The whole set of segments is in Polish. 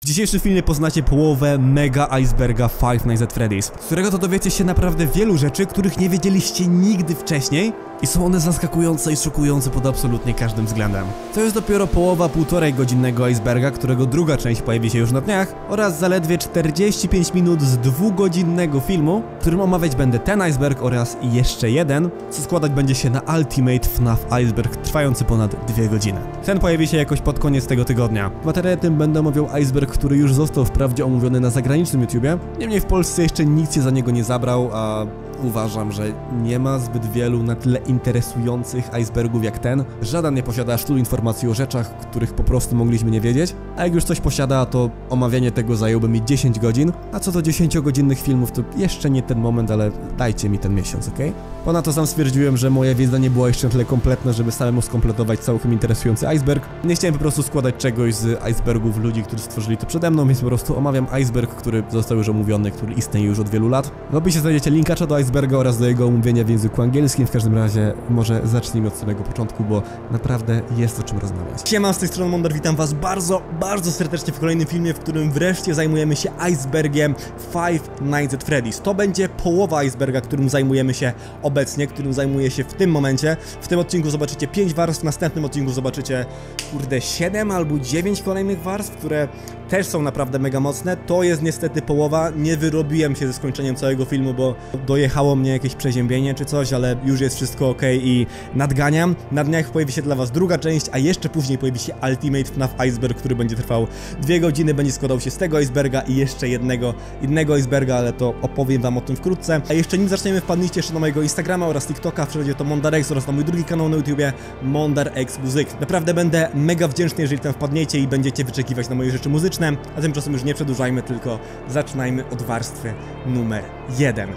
W dzisiejszym filmie poznacie połowę mega iceberga Five Nights at Freddy's, z którego to dowiecie się naprawdę wielu rzeczy, których nie wiedzieliście nigdy wcześniej i są one zaskakujące i szokujące pod absolutnie każdym względem. To jest dopiero połowa 1,5 godzinnego iceberga, którego druga część pojawi się już na dniach, oraz zaledwie 45 minut z 2-godzinnego filmu, w którym omawiać będę ten iceberg oraz jeszcze jeden, co składać będzie się na Ultimate FNAF Iceberg trwający ponad 2 godziny. Ten pojawi się jakoś pod koniec tego tygodnia. W materiale tym będę omawiał iceberg, który już został wprawdzie omówiony na zagranicznym YouTubie, niemniej w Polsce jeszcze nikt się za niego nie zabrał, a uważam, że nie ma zbyt wielu na tyle interesujących icebergów jak ten. Żaden nie posiada aż tylu informacji o rzeczach, których po prostu mogliśmy nie wiedzieć, a jak już coś posiada, to omawianie tego zajęłoby mi 10 godzin, a co do 10-godzinnych filmów, to jeszcze nie ten moment, ale dajcie mi ten miesiąc, ok? Ponadto sam stwierdziłem, że moja wiedza nie była jeszcze tyle kompletna, żeby samemu skompletować całkiem interesujący iceberg. Nie chciałem po prostu składać czegoś z icebergów ludzi, którzy stworzyli to przede mną, więc po prostu omawiam iceberg, który został już omówiony, który istnieje już od wielu lat. W opisie znajdziecie linkacza do iceberga oraz do jego omówienia w języku angielskim. W każdym razie może zacznijmy od samego początku, bo naprawdę jest o czym rozmawiać. Siema, z tej strony Mondar, witam was bardzo serdecznie w kolejnym filmie, w którym wreszcie zajmujemy się icebergiem Five Nights at Freddy's. To będzie połowa iceberga, którym zajmujemy się obecnie, którym zajmuję się w tym momencie. W tym odcinku zobaczycie 5 warstw, w następnym odcinku zobaczycie, kurde, 7 albo 9 kolejnych warstw, które też są naprawdę mega mocne. To jest niestety połowa, nie wyrobiłem się ze skończeniem całego filmu, bo dojechało mnie jakieś przeziębienie czy coś, ale już jest wszystko ok i nadganiam. Na dniach pojawi się dla was druga część, a jeszcze później pojawi się Ultimate FNAF Iceberg, który będzie trwał 2 godziny, będzie składał się z tego iceberga i jeszcze innego iceberga, ale to opowiem wam o tym wkrótce. A jeszcze nim zaczniemy, wpadnijcie jeszcze na mojego Instagrama oraz TikToka, wszędzie to MondarX, oraz na mój drugi kanał na YouTubie MondarX Muzyk. Naprawdę będę mega wdzięczny, jeżeli tam wpadniecie i będziecie wyczekiwać na moje rzeczy muzyczne, a tymczasem już nie przedłużajmy, tylko zaczynajmy od warstwy numer 1.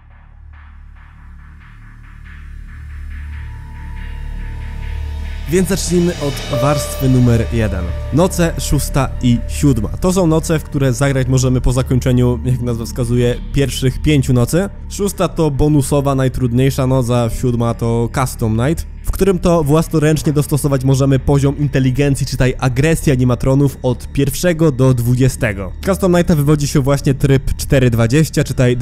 Więc zacznijmy od warstwy numer 1. Noce 6 i 7. To są noce, w które zagrać możemy po zakończeniu, jak nazwa wskazuje, pierwszych 5 nocy. 6 to bonusowa, najtrudniejsza noc, a 7 to Custom Night, w którym to własnoręcznie dostosować możemy poziom inteligencji, czytaj agresji animatronów od 1 do 20. Custom Nighta wywodzi się właśnie tryb 4-20, czytaj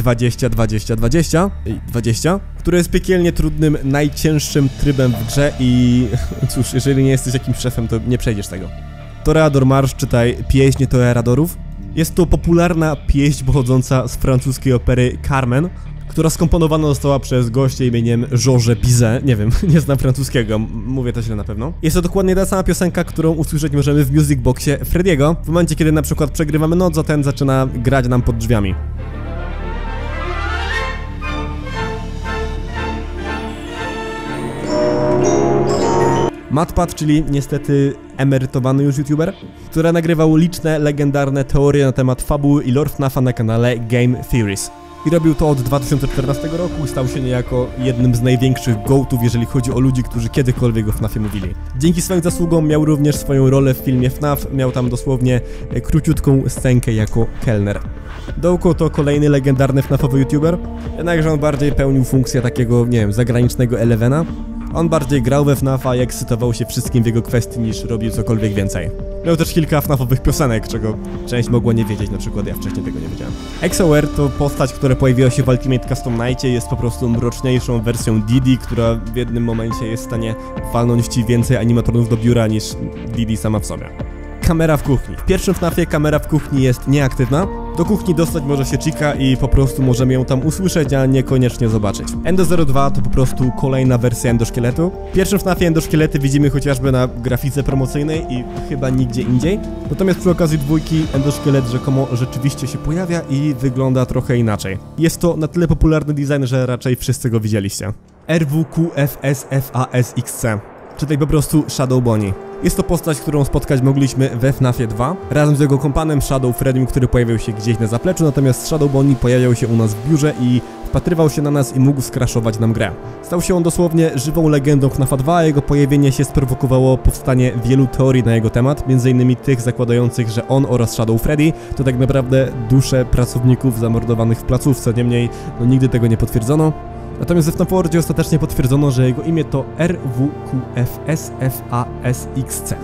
20, który jest piekielnie trudnym, najcięższym trybem w grze i cóż, jeżeli nie jesteś jakimś szefem, to nie przejdziesz tego. Toreador Marsz, czytaj pieśń toreadorów. Jest to popularna pieśń pochodząca z francuskiej opery Carmen, która skomponowana została przez gościa imieniem Georges Bizet. Nie wiem, nie znam francuskiego, mówię to źle na pewno. Jest to dokładnie ta sama piosenka, którą usłyszeć możemy w music boxie Freddy'ego, w momencie, kiedy na przykład przegrywamy noc, a ten zaczyna grać nam pod drzwiami. MatPat, czyli niestety emerytowany już youtuber, który nagrywał liczne legendarne teorie na temat fabuły i lore FNAFa na kanale Game Theories. I robił to od 2014 roku i stał się niejako jednym z największych gołtów, jeżeli chodzi o ludzi, którzy kiedykolwiek o FNAFie mówili. Dzięki swoim zasługom miał również swoją rolę w filmie FNAF, miał tam dosłownie króciutką scenkę jako kelner. Dołko to kolejny legendarny FNAFowy youtuber, jednakże on bardziej pełnił funkcję takiego, nie wiem, zagranicznego Elevena. On bardziej grał we FNAFa i ekscytował się wszystkim w jego kwestii niż robił cokolwiek więcej. Miał też kilka FNAFowych piosenek, czego część mogła nie wiedzieć, na przykład ja wcześniej tego nie wiedziałem. XOR to postać, która pojawiła się w Ultimate Custom Nightie, jest po prostu mroczniejszą wersją Didi, która w jednym momencie jest w stanie walnąć ci więcej animatronów do biura niż Didi sama w sobie. Kamera w kuchni. W pierwszym FNAFie kamera w kuchni jest nieaktywna. Do kuchni dostać może się Chica i po prostu możemy ją tam usłyszeć, a niekoniecznie zobaczyć. Endo02 to po prostu kolejna wersja endoszkieletu. W pierwszym FNAFie endoszkielety widzimy chociażby na grafice promocyjnej i chyba nigdzie indziej. Natomiast przy okazji dwójki endoszkielet rzekomo rzeczywiście się pojawia i wygląda trochę inaczej. Jest to na tyle popularny design, że raczej wszyscy go widzieliście. RWQFSFASXC, czytaj po prostu Shadow Bonnie. Jest to postać, którą spotkać mogliśmy we FNAFie 2, razem z jego kompanem Shadow Freddym, który pojawiał się gdzieś na zapleczu, natomiast Shadow Bonnie pojawiał się u nas w biurze i wpatrywał się na nas i mógł skraszować nam grę. Stał się on dosłownie żywą legendą FNAFa 2, a jego pojawienie się sprowokowało powstanie wielu teorii na jego temat, m.in. tych zakładających, że on oraz Shadow Freddy to tak naprawdę dusze pracowników zamordowanych w placówce, niemniej no, nigdy tego nie potwierdzono. Natomiast w FNAFordzie ostatecznie potwierdzono, że jego imię to RWQFSFASXC.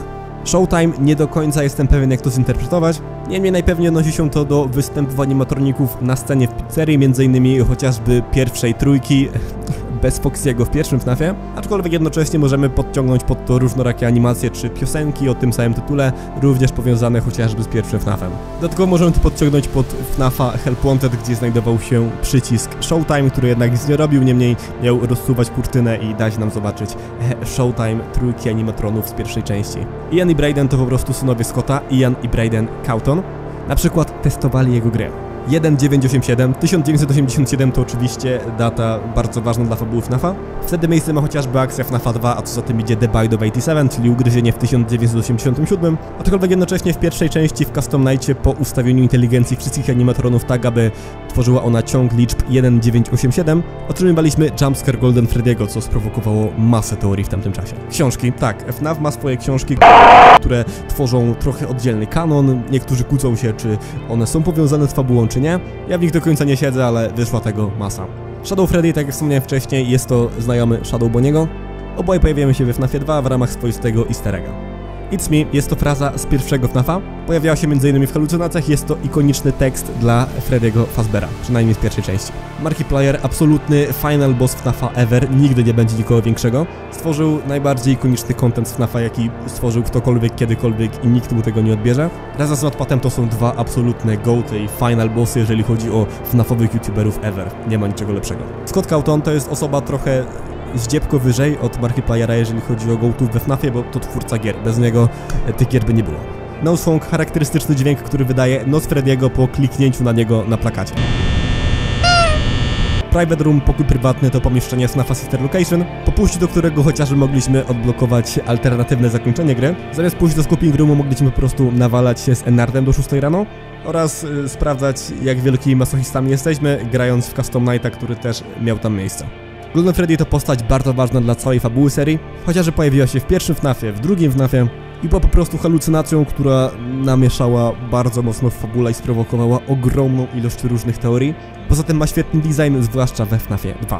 Showtime nie do końca jestem pewien, jak to zinterpretować, niemniej najpewniej odnosi się to do występów animatroników na scenie w pizzerii, m.in. chociażby pierwszej trójki bez Foxy'ego w pierwszym FNAF-ie, aczkolwiek jednocześnie możemy podciągnąć pod to różnorakie animacje czy piosenki o tym samym tytule, również powiązane chociażby z pierwszym FNAF-em. Dodatkowo możemy to podciągnąć pod FNAF-a Help Wanted, gdzie znajdował się przycisk Showtime, który jednak nic nie robił, niemniej miał rozsuwać kurtynę i dać nam zobaczyć Showtime trójki animatronów z pierwszej części. Ian i Brayden to po prostu synowie Scotta, Ian i Brayden Cawthon. Na przykład testowali jego grę. 1987 to oczywiście data bardzo ważna dla fabuły FNAF-a. Wtedy miejsce ma chociażby akcja FNAF 2, a co za tym idzie The Bite of 87, czyli ugryzienie w 1987, aczkolwiek jednocześnie w pierwszej części w Custom Nightie po ustawieniu inteligencji wszystkich animatronów tak, aby tworzyła ona ciąg liczb 1987, otrzymywaliśmy jumpscare Golden Freddy'ego, co sprowokowało masę teorii w tamtym czasie. Książki. Tak, FNAF ma swoje książki, które tworzą trochę oddzielny kanon, niektórzy kłócą się, czy one są powiązane z fabułą, czy nie. Ja w nich do końca nie siedzę, ale wyszła tego masa. Shadow Freddy, tak jak wspomniałem wcześniej, jest to znajomy Shadow Bonniego. Oboje pojawiają się we FNAFie 2 w ramach swoistego easter egga. It's me jest to fraza z pierwszego FNAFa, pojawiała się m.in. w halucynacjach, jest to ikoniczny tekst dla Freddy'ego Fazbeara, przynajmniej z pierwszej części. Markiplier, absolutny final boss FNAFa ever, nigdy nie będzie nikogo większego. Stworzył najbardziej ikoniczny content z FNAFa, jaki stworzył ktokolwiek, kiedykolwiek i nikt mu tego nie odbierze. Razem z Notpadem to są dwa absolutne goaty i final bossy, jeżeli chodzi o FNAFowych youtuberów ever. Nie ma niczego lepszego. Scott Cawthon to jest osoba trochę zdziepko wyżej od Markipliera, jeżeli chodzi o gołtów we FNAFie, bo to twórca gier. Bez niego tych gier by nie było. Nosefong, charakterystyczny dźwięk, który wydaje nos Freddy'ego po kliknięciu na niego na plakacie. Private Room, pokój prywatny, to pomieszczenie FNAFa Sister Location, po pójściu do którego chociażby mogliśmy odblokować alternatywne zakończenie gry. Zamiast pójść do Scoping Roomu mogliśmy po prostu nawalać się z Ennardem do 6 rano oraz sprawdzać, jak wielkimi masochistami jesteśmy, grając w Custom Nighta, który też miał tam miejsce. Golden Freddy to postać bardzo ważna dla całej fabuły serii, chociażby pojawiła się w pierwszym FNAFie, w drugim FNAFie i była po prostu halucynacją, która namieszała bardzo mocno w fabule i sprowokowała ogromną ilość różnych teorii. Poza tym ma świetny design, zwłaszcza we FNAFie 2.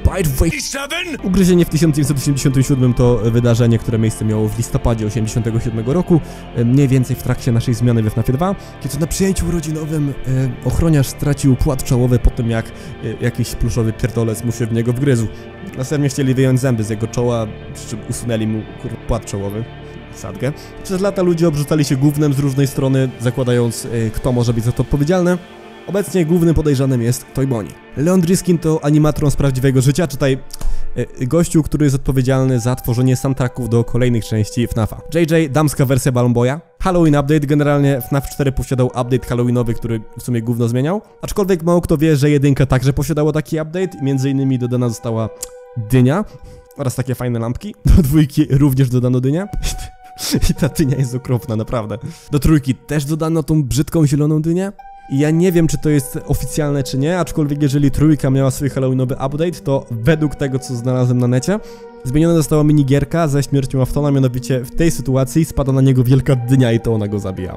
Ugryzienie w 1987 to wydarzenie, które miejsce miało w listopadzie 1987 roku, mniej więcej w trakcie naszej zmiany we FNAFie 2, kiedy na przyjęciu urodzinowym ochroniarz stracił płat czołowy po tym, jak jakiś pluszowy pierdolec mu się w niego wgryzł. Następnie chcieli wyjąć zęby z jego czoła, przy czym usunęli mu płat czołowy. Sadgę. Przez lata ludzie obrzucali się gównem z różnej strony, zakładając, kto może być za to odpowiedzialny. Obecnie głównym podejrzanym jest Toy Bonnie. Leon Driskin to animatron z prawdziwego życia, czytaj gościu, który jest odpowiedzialny za tworzenie soundtracków do kolejnych części FNAFa. JJ, damska wersja Balloon Boya. Halloween Update, generalnie FNAF 4 posiadał update halloweenowy, który w sumie gówno zmieniał. Aczkolwiek mało kto wie, że jedynka także posiadała taki update, między innymi dodana została dynia oraz takie fajne lampki. Do dwójki również dodano dynię. I ta dynia jest okropna, naprawdę. Do trójki też dodano tą brzydką zieloną dynię. I ja nie wiem, czy to jest oficjalne, czy nie, aczkolwiek jeżeli trójka miała swój halloweenowy update, to według tego, co znalazłem na necie, zmieniona została minigierka ze śmiercią Aftona, mianowicie w tej sytuacji spada na niego wielka dynia i to ona go zabija.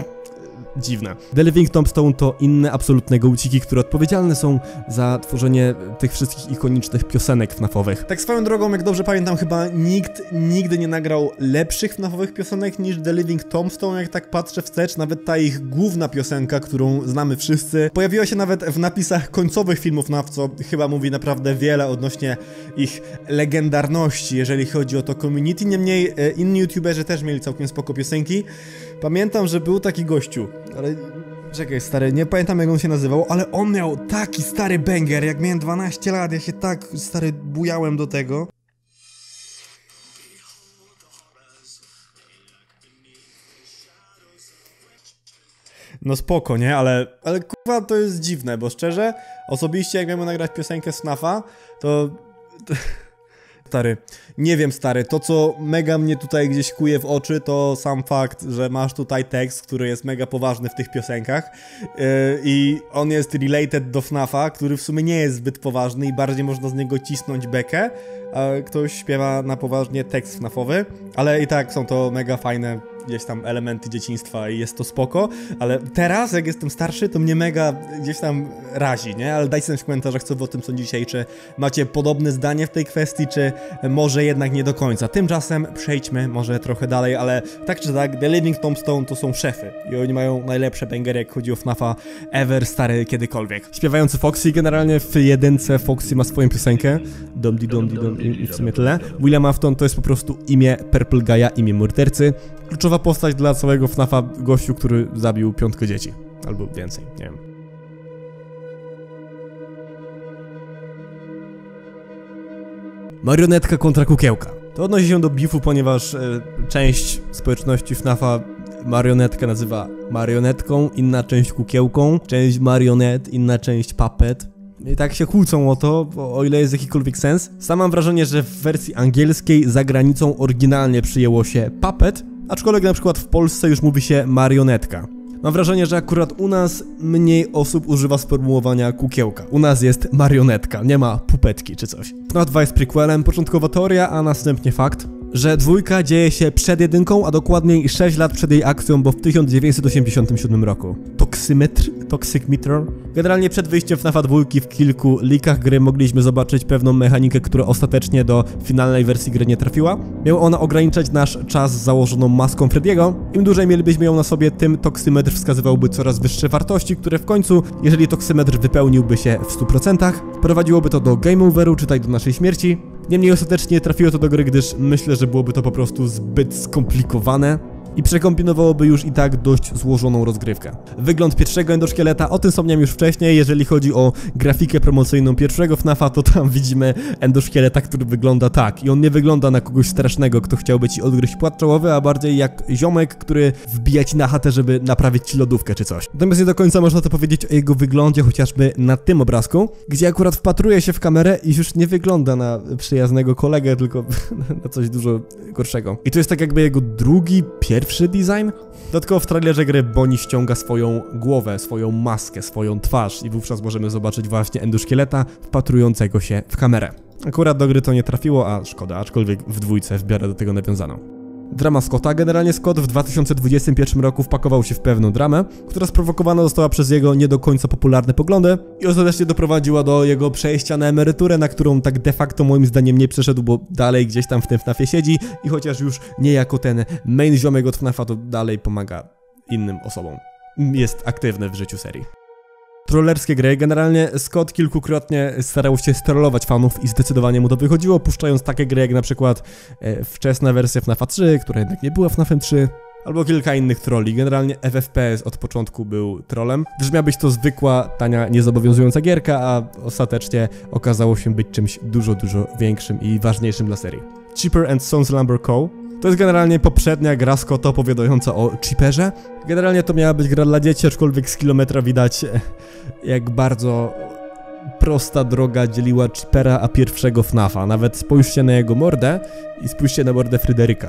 Dziwne. The Living Tombstone to inne absolutne gołciki, które odpowiedzialne są za tworzenie tych wszystkich ikonicznych piosenek FNAF-owych. Tak swoją drogą, jak dobrze pamiętam, chyba nikt nigdy nie nagrał lepszych FNAF-owych piosenek niż The Living Tombstone, jak tak patrzę wstecz. Nawet ta ich główna piosenka, którą znamy wszyscy, pojawiła się nawet w napisach końcowych filmów FNAF, co chyba mówi naprawdę wiele odnośnie ich legendarności, jeżeli chodzi o to community. Niemniej inni youtuberzy też mieli całkiem spoko piosenki. Pamiętam, że był taki gościu, ale czekaj stary, nie pamiętam jak on się nazywał, ale on miał taki stary banger, jak miałem 12 lat, ja się tak stary bujałem do tego. No spoko, nie? Ale kurwa to jest dziwne, bo szczerze, osobiście jak miałem nagrać piosenkę z FNAFa, to... Stary, nie wiem stary, to co mega mnie tutaj gdzieś kuje w oczy, to sam fakt, że masz tutaj tekst, który jest mega poważny w tych piosenkach i on jest related do FNAFa, który w sumie nie jest zbyt poważny i bardziej można z niego cisnąć bekę, a ktoś śpiewa na poważnie tekst FNAFowy, ale i tak są to mega fajne gdzieś tam elementy dzieciństwa i jest to spoko, ale teraz, jak jestem starszy, to mnie mega gdzieś tam razi, nie? Ale dajcie znać w komentarzach, co wy o tym sądzicie, czy macie podobne zdanie w tej kwestii, czy może jednak nie do końca. Tymczasem przejdźmy może trochę dalej, ale tak czy tak, The Living Tombstone to są szefy i oni mają najlepsze bangery, jak chodzi o FNAF-a ever, stary, kiedykolwiek. Śpiewający Foxy, generalnie w jedynce Foxy ma swoją piosenkę, dom i w sumie tyle. William Afton to jest po prostu imię Purple Guy'a, imię mordercy. Kluczowa postać dla całego FNAF-a, gościu, który zabił 5 dzieci. Albo więcej, nie wiem. Marionetka kontra kukiełka. To odnosi się do bifu, ponieważ część społeczności FNAF-a marionetkę nazywa marionetką, inna część kukiełką, część marionet, inna część puppet. I tak się kłócą o to, o ile jest jakikolwiek sens. Sam mam wrażenie, że w wersji angielskiej za granicą oryginalnie przyjęło się puppet, aczkolwiek na przykład w Polsce już mówi się marionetka. Mam wrażenie, że akurat u nas mniej osób używa sformułowania kukiełka. U nas jest marionetka, nie ma pupetki czy coś. FNAF 2 jest prequelem, początkowa teoria, a następnie fakt, że dwójka dzieje się przed jedynką, a dokładniej 6 lat przed jej akcją, bo w 1987 roku. Toxic Meter. Generalnie przed wyjściem FNAF-a 2 w kilku leakach gry mogliśmy zobaczyć pewną mechanikę, która ostatecznie do finalnej wersji gry nie trafiła. Miała ona ograniczać nasz czas z założoną maską Freddy'ego. Im dłużej mielibyśmy ją na sobie, tym toksymetr wskazywałby coraz wyższe wartości, które w końcu, jeżeli toksymetr wypełniłby się w 100%, prowadziłoby to do game overu, czytaj do naszej śmierci. Niemniej ostatecznie trafiło to do gry, gdyż myślę, że byłoby to po prostu zbyt skomplikowane i przekombinowałoby już i tak dość złożoną rozgrywkę. Wygląd pierwszego endoszkieleta, o tym wspomniałem już wcześniej, jeżeli chodzi o grafikę promocyjną pierwszego FNAF-a, to tam widzimy endoszkieleta, który wygląda tak i on nie wygląda na kogoś strasznego, kto chciałby ci odgryźć płat czołowy, a bardziej jak ziomek, który wbija ci na chatę, żeby naprawić ci lodówkę czy coś. Natomiast nie do końca można to powiedzieć o jego wyglądzie, chociażby na tym obrazku, gdzie akurat wpatruje się w kamerę i już nie wygląda na przyjaznego kolegę, tylko na coś dużo gorszego. I to jest tak jakby jego drugi, pierwszy design. Dodatkowo w trailerze gry Bonnie ściąga swoją głowę, swoją maskę, swoją twarz i wówczas możemy zobaczyć właśnie endoszkieleta wpatrującego się w kamerę. Akurat do gry to nie trafiło, a szkoda, aczkolwiek w dwójce w miarę do tego nawiązano. Drama Scotta. Generalnie Scott w 2021 roku wpakował się w pewną dramę, która sprowokowana została przez jego nie do końca popularne poglądy i ostatecznie doprowadziła do jego przejścia na emeryturę, na którą tak de facto moim zdaniem nie przeszedł, bo dalej gdzieś tam w tym FNAF-ie siedzi i chociaż już nie jako ten main ziomek od FNAF-a, to dalej pomaga innym osobom. Jest aktywny w życiu serii. Trollerskie gry. Generalnie Scott kilkukrotnie starał się strollować fanów i zdecydowanie mu to wychodziło, puszczając takie gry jak na przykład wczesna wersja FNAF 3, która jednak nie była FNAF 3, albo kilka innych trolli. Generalnie FFPS od początku był trollem, gdyż miała być to zwykła, tania, niezobowiązująca gierka, a ostatecznie okazało się być czymś dużo większym i ważniejszym dla serii. Cheaper and Sons Lumber Co. To jest generalnie poprzednia gra Scotta opowiadająca o Cheaperze. Generalnie to miała być gra dla dzieci, aczkolwiek z kilometra widać, jak bardzo prosta droga dzieliła Cheapera a pierwszego FNAF-a. Nawet spójrzcie na jego mordę i spójrzcie na mordę Fryderyka.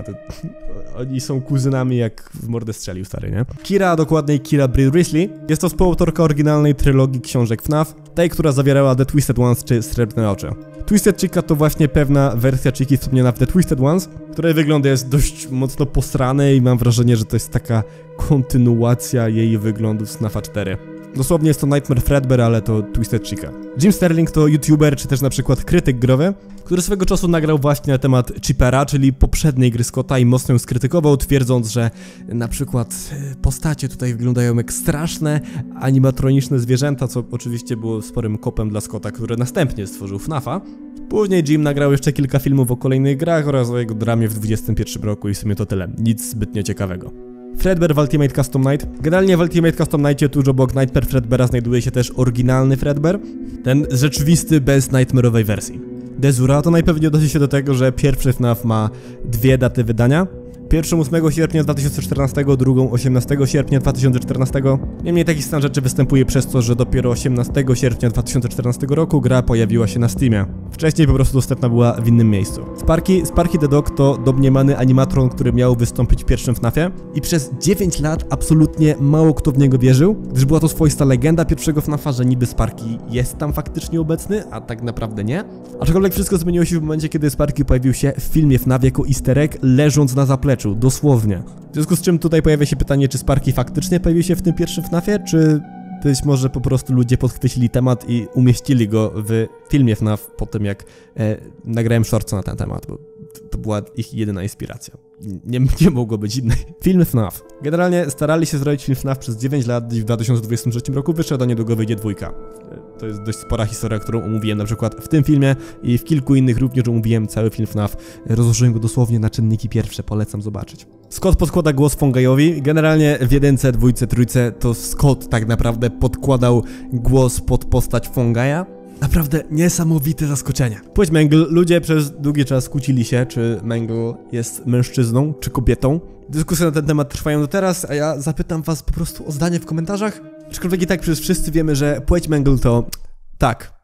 Oni są kuzynami, jak w mordę strzelił stary, nie? Kira, a dokładniej Kira Bree Risley, jest to współautorka oryginalnej trylogii książek FNAF, tej, która zawierała The Twisted Ones czy Srebrne Oczy. Twisted Chica to właśnie pewna wersja Chiki wspomniana w The Twisted Ones, której wygląd jest dość mocno posrany i mam wrażenie, że to jest taka kontynuacja jej wyglądu z FNAF 4. Dosłownie jest to Nightmare Fredbear, ale to Twisted Chica. Jim Sterling to youtuber, czy też na przykład krytyk growy, który swego czasu nagrał właśnie na temat Cheapera, czyli poprzedniej gry Scotta i mocno ją skrytykował, twierdząc, że na przykład postacie tutaj wyglądają jak straszne, animatroniczne zwierzęta, co oczywiście było sporym kopem dla Scotta, który następnie stworzył FNAF-a. Później Jim nagrał jeszcze kilka filmów o kolejnych grach oraz o jego dramie w 2021 roku i w sumie to tyle, nic zbytnio ciekawego. Fredbear w Ultimate Custom Night. Generalnie w Ultimate Custom Nightie tuż obok Nightmare Fredbeara znajduje się też oryginalny Fredbear, ten rzeczywisty bez Nightmare'owej wersji. Dezura to najpewniej odnosi się do tego, że pierwszy FNAF ma dwie daty wydania. Pierwszą 8 sierpnia 2014, drugą 18 sierpnia 2014. Niemniej taki stan rzeczy występuje przez to, że dopiero 18 sierpnia 2014 roku gra pojawiła się na Steamie. Wcześniej po prostu dostępna była w innym miejscu. Sparky the Dog to domniemany animatron, który miał wystąpić w pierwszym FNAFie i przez 9 lat absolutnie mało kto w niego wierzył, gdyż była to swoista legenda pierwszego FNAFa, że niby Sparky jest tam faktycznie obecny, a tak naprawdę nie. Aczkolwiek wszystko zmieniło się w momencie, kiedy Sparky pojawił się w filmie FNAF jako easter egg, leżąc na zapleczu. meczu, dosłownie. W związku z czym tutaj pojawia się pytanie, czy Sparky faktycznie pojawił się w tym pierwszym FNAF-ie, czy być może po prostu ludzie podchwycili temat i umieścili go w filmie FNAF po tym, jak nagrałem shortsa na ten temat, bo to była ich jedyna inspiracja. Nie mogło być innej. Film FNAF. Generalnie starali się zrobić film FNAF przez 9 lat i w 2023 roku wyszedł, a niedługo wyjdzie 2. To jest dość spora historia, którą omówiłem na przykład w tym filmie i w kilku innych również omówiłem cały film FNAF. Rozłożyłem go dosłownie na czynniki pierwsze, polecam zobaczyć. Scott podkłada głos Fongajowi. Generalnie w 1, 2, 3 to Scott tak naprawdę podkładał głos pod postać Fongaja. Naprawdę niesamowite zaskoczenie. Płeć Mangle. Ludzie przez długi czas kłócili się, czy Mangle jest mężczyzną, czy kobietą. Dyskusje na ten temat trwają do teraz, a ja zapytam was po prostu o zdanie w komentarzach. Aczkolwiek i tak przecież wszyscy wiemy, że płeć Mangle to... Tak.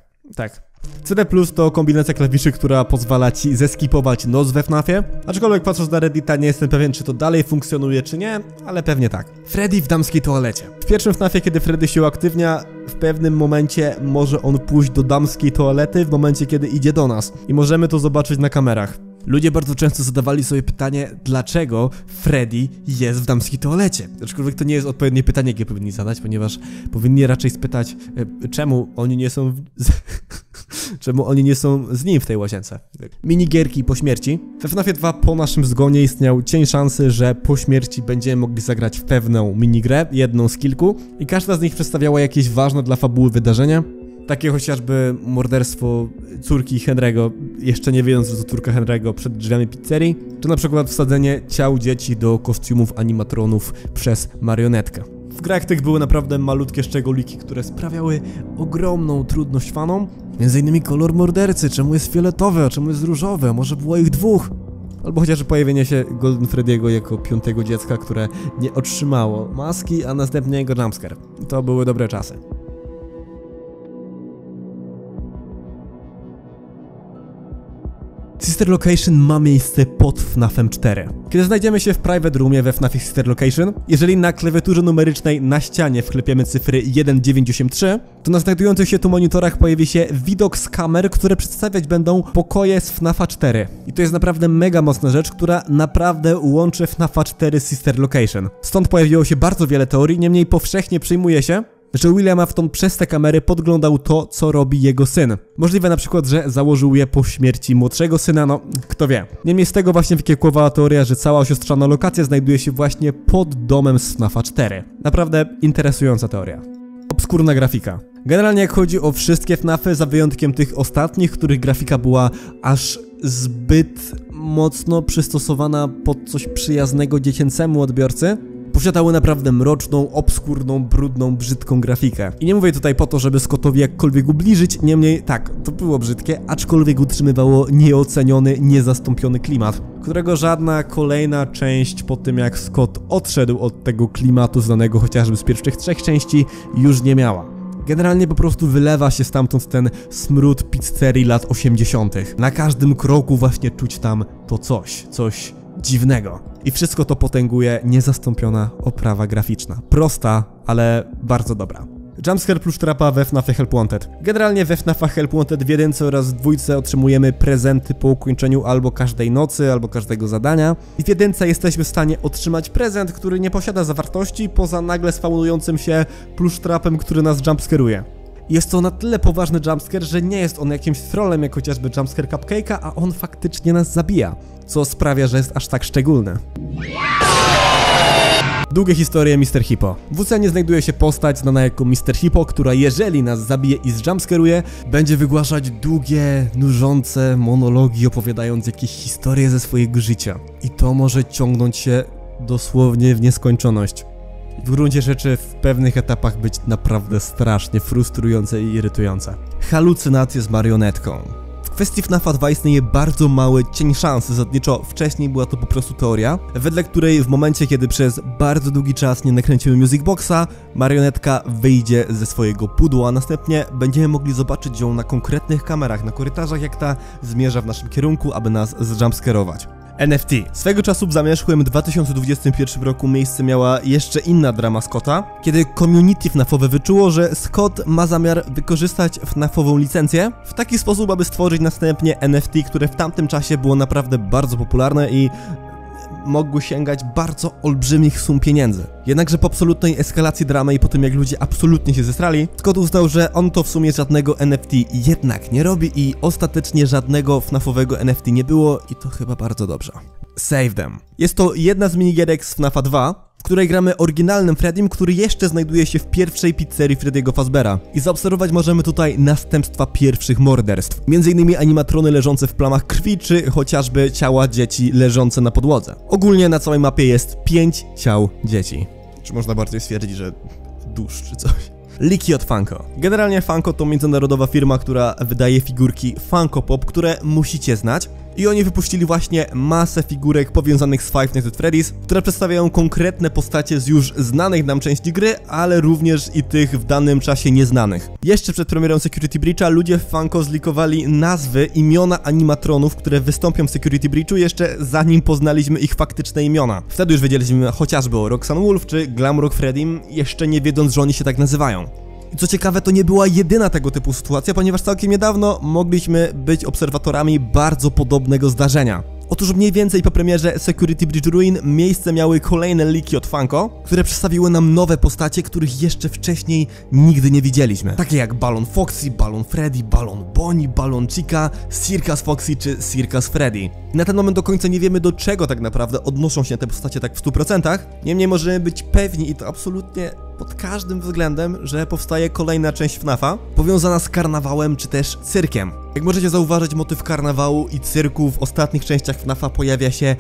CD Plus to kombinacja klawiszy, która pozwala ci zeskipować noc we FNAF-ie. Aczkolwiek patrząc na Reddita nie jestem pewien, czy to dalej funkcjonuje, czy nie, ale pewnie tak. Freddy w damskiej toalecie. W pierwszym FNAF-ie, kiedy Freddy się uaktywnia, w pewnym momencie może on pójść do damskiej toalety, w momencie, kiedy idzie do nas. I możemy to zobaczyć na kamerach. Ludzie bardzo często zadawali sobie pytanie, dlaczego Freddy jest w damskiej toalecie. Aczkolwiek to nie jest odpowiednie pytanie, jakie powinni zadać, ponieważ powinni raczej spytać, czemu oni nie są czemu oni nie są z nim w tej łazience. Minigierki po śmierci. We FNAFie 2 po naszym zgonie istniał cień szansy, że po śmierci będziemy mogli zagrać w pewną minigrę, jedną z kilku, i każda z nich przedstawiała jakieś ważne dla fabuły wydarzenie. Takie chociażby morderstwo córki Henry'ego, jeszcze nie wiedząc, że to córka Henry'ego, przed drzwiami pizzerii, czy na przykład wsadzenie ciał dzieci do kostiumów animatronów przez marionetkę. W grach tych były naprawdę malutkie szczególiki, które sprawiały ogromną trudność fanom. Między innymi kolor mordercy, czemu jest fioletowy, a czemu jest różowy, a może było ich 2? Albo chociażby pojawienie się Golden Freddy'ego jako 5. dziecka, które nie otrzymało maski, a następnie jego jumpscare. To były dobre czasy. Sister Location ma miejsce pod FNAF-em 4. Kiedy znajdziemy się w private roomie we FNAFie Sister Location, jeżeli na klawiaturze numerycznej na ścianie wklepiemy cyfry 1983, to na znajdujących się tu monitorach pojawi się widok z kamer, które przedstawiać będą pokoje z FNAFa 4. I to jest naprawdę mega mocna rzecz, która naprawdę łączy FNAFa 4 z Sister Location. Stąd pojawiło się bardzo wiele teorii, niemniej powszechnie przyjmuje się, że William Afton przez te kamery podglądał to, co robi jego syn. Możliwe na przykład, że założył je po śmierci młodszego syna, no kto wie. Niemniej z tego właśnie wykiełkowała teoria, że cała siostrzana lokacja znajduje się właśnie pod domem z FNAFa 4. Naprawdę interesująca teoria. Obskurna grafika. Generalnie jak chodzi o wszystkie FNAFy, za wyjątkiem tych ostatnich, których grafika była aż zbyt mocno przystosowana pod coś przyjaznego dziecięcemu odbiorcy, posiadały naprawdę mroczną, obskurną, brudną, brzydką grafikę. I nie mówię tutaj po to, żeby Scottowi jakkolwiek ubliżyć, niemniej tak, to było brzydkie, aczkolwiek utrzymywało nieoceniony, niezastąpiony klimat, którego żadna kolejna część po tym jak Scott odszedł od tego klimatu znanego chociażby z pierwszych 3 części już nie miała. Generalnie po prostu wylewa się stamtąd ten smród pizzerii lat 80. Na każdym kroku właśnie czuć tam to coś dziwnego. I wszystko to potęguje niezastąpiona oprawa graficzna. Prosta, ale bardzo dobra. Jumpscare plus trapa we FNAFie Help Wanted. Generalnie we FNAFach Help Wanted w 1 oraz w 2 otrzymujemy prezenty po ukończeniu albo każdej nocy, albo każdego zadania. I w 1 jesteśmy w stanie otrzymać prezent, który nie posiada zawartości, poza nagle spawnującym się plusz trapem, który nas jumpscaruje. Jest to na tyle poważny jumpscare, że nie jest on jakimś trollem jak chociażby jumpscare Cupcake'a, a on faktycznie nas zabija, co sprawia, że jest aż tak szczególny. Długie historie Mr. Hippo. W ocenie znajduje się postać znana jako Mr. Hippo, która jeżeli nas zabije i zjumpscaruje, będzie wygłaszać długie, nużące monologi, opowiadając jakieś historie ze swojego życia. I to może ciągnąć się dosłownie w nieskończoność. W gruncie rzeczy w pewnych etapach być naprawdę strasznie frustrujące i irytujące. Halucynacje z marionetką. W kwestii FNAFa 2 istnieje bardzo mały cień szansy, zasadniczo wcześniej była to po prostu teoria, wedle której w momencie, kiedy przez bardzo długi czas nie nakręcimy Music Boxa, marionetka wyjdzie ze swojego pudła, a następnie będziemy mogli zobaczyć ją na konkretnych kamerach, na korytarzach, jak ta zmierza w naszym kierunku, aby nas zjumpscarować. NFT. Swego czasu w zamierzchłym 2021 roku miejsce miała jeszcze inna drama Scotta, kiedy community FNAFowe wyczuło, że Scott ma zamiar wykorzystać FNAFową licencję w taki sposób, aby stworzyć następnie NFT, które w tamtym czasie było naprawdę bardzo popularne i mogły sięgać bardzo olbrzymich sum pieniędzy. Jednakże po absolutnej eskalacji dramy i po tym jak ludzie absolutnie się zestrali, Scott uznał, że on to w sumie żadnego NFT jednak nie robi i ostatecznie żadnego FNAF-owego NFT nie było i to chyba bardzo dobrze. Save them. Jest to jedna z minigierek z FNAFa 2, w której gramy oryginalnym Freddym, który jeszcze znajduje się w pierwszej pizzerii Freddy'ego Fazbeara. I zaobserwować możemy tutaj następstwa pierwszych morderstw. Między innymi animatrony leżące w plamach krwi, czy chociażby ciała dzieci leżące na podłodze. Ogólnie na całej mapie jest 5 ciał dzieci. Czy można bardziej stwierdzić, że dusz czy coś? Leaky od Funko. Generalnie Funko to międzynarodowa firma, która wydaje figurki Funko Pop, które musicie znać. I oni wypuścili właśnie masę figurek powiązanych z Five Nights at Freddy's, które przedstawiają konkretne postacie z już znanych nam części gry, ale również i tych w danym czasie nieznanych. Jeszcze przed premierą Security Breacha ludzie w Funko zlikowali nazwy, imiona animatronów, które wystąpią w Security Breachu jeszcze zanim poznaliśmy ich faktyczne imiona. Wtedy już wiedzieliśmy chociażby o Roxanne Wolf czy Glamrock Freddym, jeszcze nie wiedząc, że oni się tak nazywają. I co ciekawe, to nie była jedyna tego typu sytuacja, ponieważ całkiem niedawno mogliśmy być obserwatorami bardzo podobnego zdarzenia. Otóż mniej więcej po premierze Security Breach Ruin miejsce miały kolejne leaky od Funko, które przedstawiły nam nowe postacie, których jeszcze wcześniej nigdy nie widzieliśmy. Takie jak Balloon Foxy, Balloon Freddy, Balloon Bonnie, Balloon Chica, Circus Foxy czy Circus Freddy. Na ten moment do końca nie wiemy, do czego tak naprawdę odnoszą się te postacie tak w 100%, niemniej możemy być pewni i to absolutnie pod każdym względem, że powstaje kolejna część FNAFa, powiązana z karnawałem czy też cyrkiem. Jak możecie zauważyć, motyw karnawału i cyrku w ostatnich częściach FNAFa pojawia się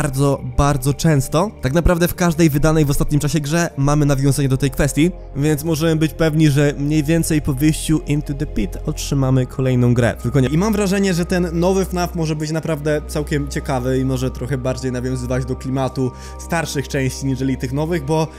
bardzo często. Tak naprawdę w każdej wydanej w ostatnim czasie grze mamy nawiązanie do tej kwestii, więc możemy być pewni, że mniej więcej po wyjściu Into the Pit otrzymamy kolejną grę. Tylko nie. I mam wrażenie, że ten nowy FNAF może być naprawdę całkiem ciekawy i może trochę bardziej nawiązywać do klimatu starszych części niżeli tych nowych, bo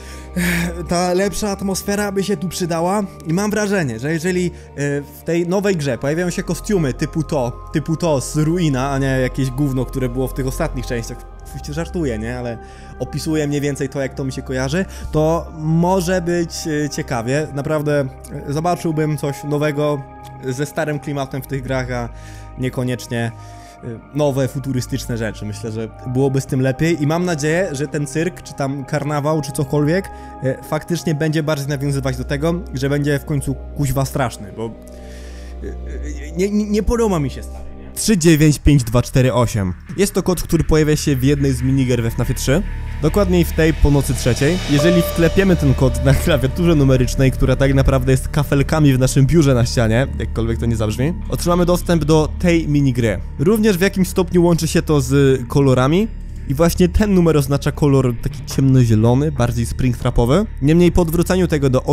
ta lepsza atmosfera by się tu przydała i mam wrażenie, że jeżeli w tej nowej grze pojawiają się kostiumy typu to z Ruina, a nie jakieś gówno, które było w tych ostatnich częściach, oczywiście żartuję, nie, ale opisuję mniej więcej to, jak to mi się kojarzy, to może być ciekawie, naprawdę zobaczyłbym coś nowego ze starym klimatem w tych grach, a niekoniecznie nowe, futurystyczne rzeczy. Myślę, że byłoby z tym lepiej i mam nadzieję, że ten cyrk, czy tam karnawał, czy cokolwiek faktycznie będzie bardziej nawiązywać do tego, że będzie w końcu kuźwa straszny, bo nie podoba mi się stary. 395248. Jest to kod, który pojawia się w jednej z minigier we FNAFie 3, dokładniej w tej po nocy trzeciej. Jeżeli wklepiemy ten kod na klawiaturze numerycznej, która tak naprawdę jest kafelkami w naszym biurze na ścianie, jakkolwiek to nie zabrzmi, otrzymamy dostęp do tej minigry. Również w jakimś stopniu łączy się to z kolorami. I właśnie ten numer oznacza kolor taki ciemnozielony, bardziej springtrapowy. Niemniej po odwróceniu tego do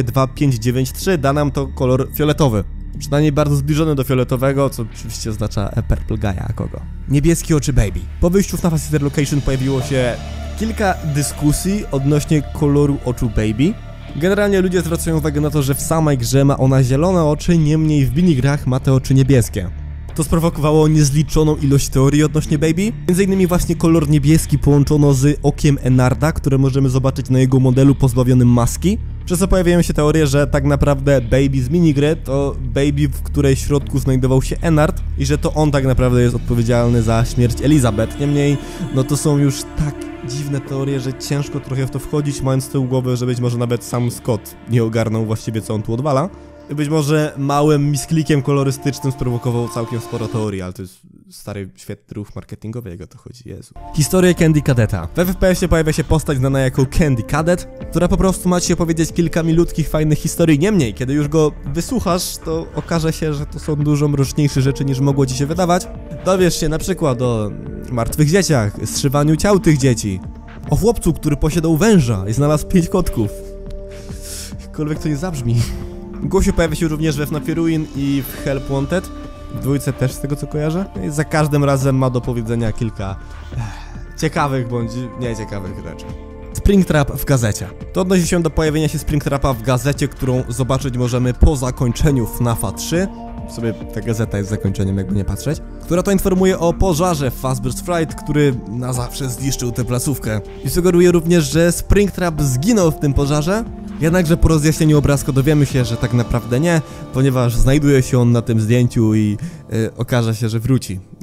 842593 da nam to kolor fioletowy. Przynajmniej bardzo zbliżony do fioletowego, co oczywiście oznacza Purple Guy'a kogo. Niebieskie oczy Baby. Po wyjściu w FNAF Sister Location pojawiło się kilka dyskusji odnośnie koloru oczu Baby. Generalnie ludzie zwracają uwagę na to, że w samej grze ma ona zielone oczy, niemniej w minigrach ma te oczy niebieskie. To sprowokowało niezliczoną ilość teorii odnośnie Baby. Między innymi właśnie kolor niebieski połączono z okiem Ennarda, które możemy zobaczyć na jego modelu pozbawionym maski. Przez co pojawiają się teorie, że tak naprawdę Baby z minigry to Baby, w której środku znajdował się Ennard i że to on tak naprawdę jest odpowiedzialny za śmierć Elizabeth. Niemniej, no to są już tak dziwne teorie, że ciężko trochę w to wchodzić, mając z tyłu głowy, że być może nawet sam Scott nie ogarnął właściwie, co on tu odwala. Być może małym misklikiem kolorystycznym sprowokował całkiem sporo teorii, ale to jest stary, świetny ruch marketingowy, jak o to chodzi, Jezu. Historia Candy Cadeta. W FPS-ie pojawia się postać znana jako Candy Cadet, która po prostu ma ci opowiedzieć kilka milutkich, fajnych historii. Niemniej, kiedy już go wysłuchasz, to okaże się, że to są dużo mroczniejsze rzeczy, niż mogło ci się wydawać. Dowiesz się na przykład o martwych dzieciach, zszywaniu ciał tych dzieci, o chłopcu, który posiadał węża i znalazł 5 kotków. Jakkolwiek to nie zabrzmi. Gosiu pojawia się również we FNAFie Ruin i w Help Wanted. W dwójce też, z tego co kojarzę. I za każdym razem ma do powiedzenia kilka ciekawych bądź nieciekawych rzeczy. Springtrap w gazecie. To odnosi się do pojawienia się Springtrapa w gazecie, którą zobaczyć możemy po zakończeniu FNAFa 3. W sobie ta gazeta jest zakończeniem, jakby nie patrzeć. Która to informuje o pożarze w Fazbear's Fright, który na zawsze zniszczył tę placówkę. I sugeruje również, że Springtrap zginął w tym pożarze. Jednakże po rozjaśnieniu obrazka dowiemy się, że tak naprawdę nie, ponieważ znajduje się on na tym zdjęciu i okaże się, że wróci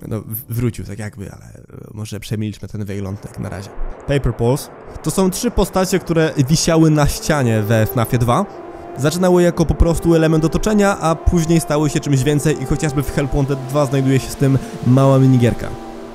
No, wrócił tak jakby, ale może przemilczmy ten wygląd tak na razie. Paper Pulse to są 3 postacie, które wisiały na ścianie we FNAFie 2. Zaczynały jako po prostu element otoczenia, a później stały się czymś więcej i chociażby w Help Wanted 2 znajduje się z tym mała minigierka.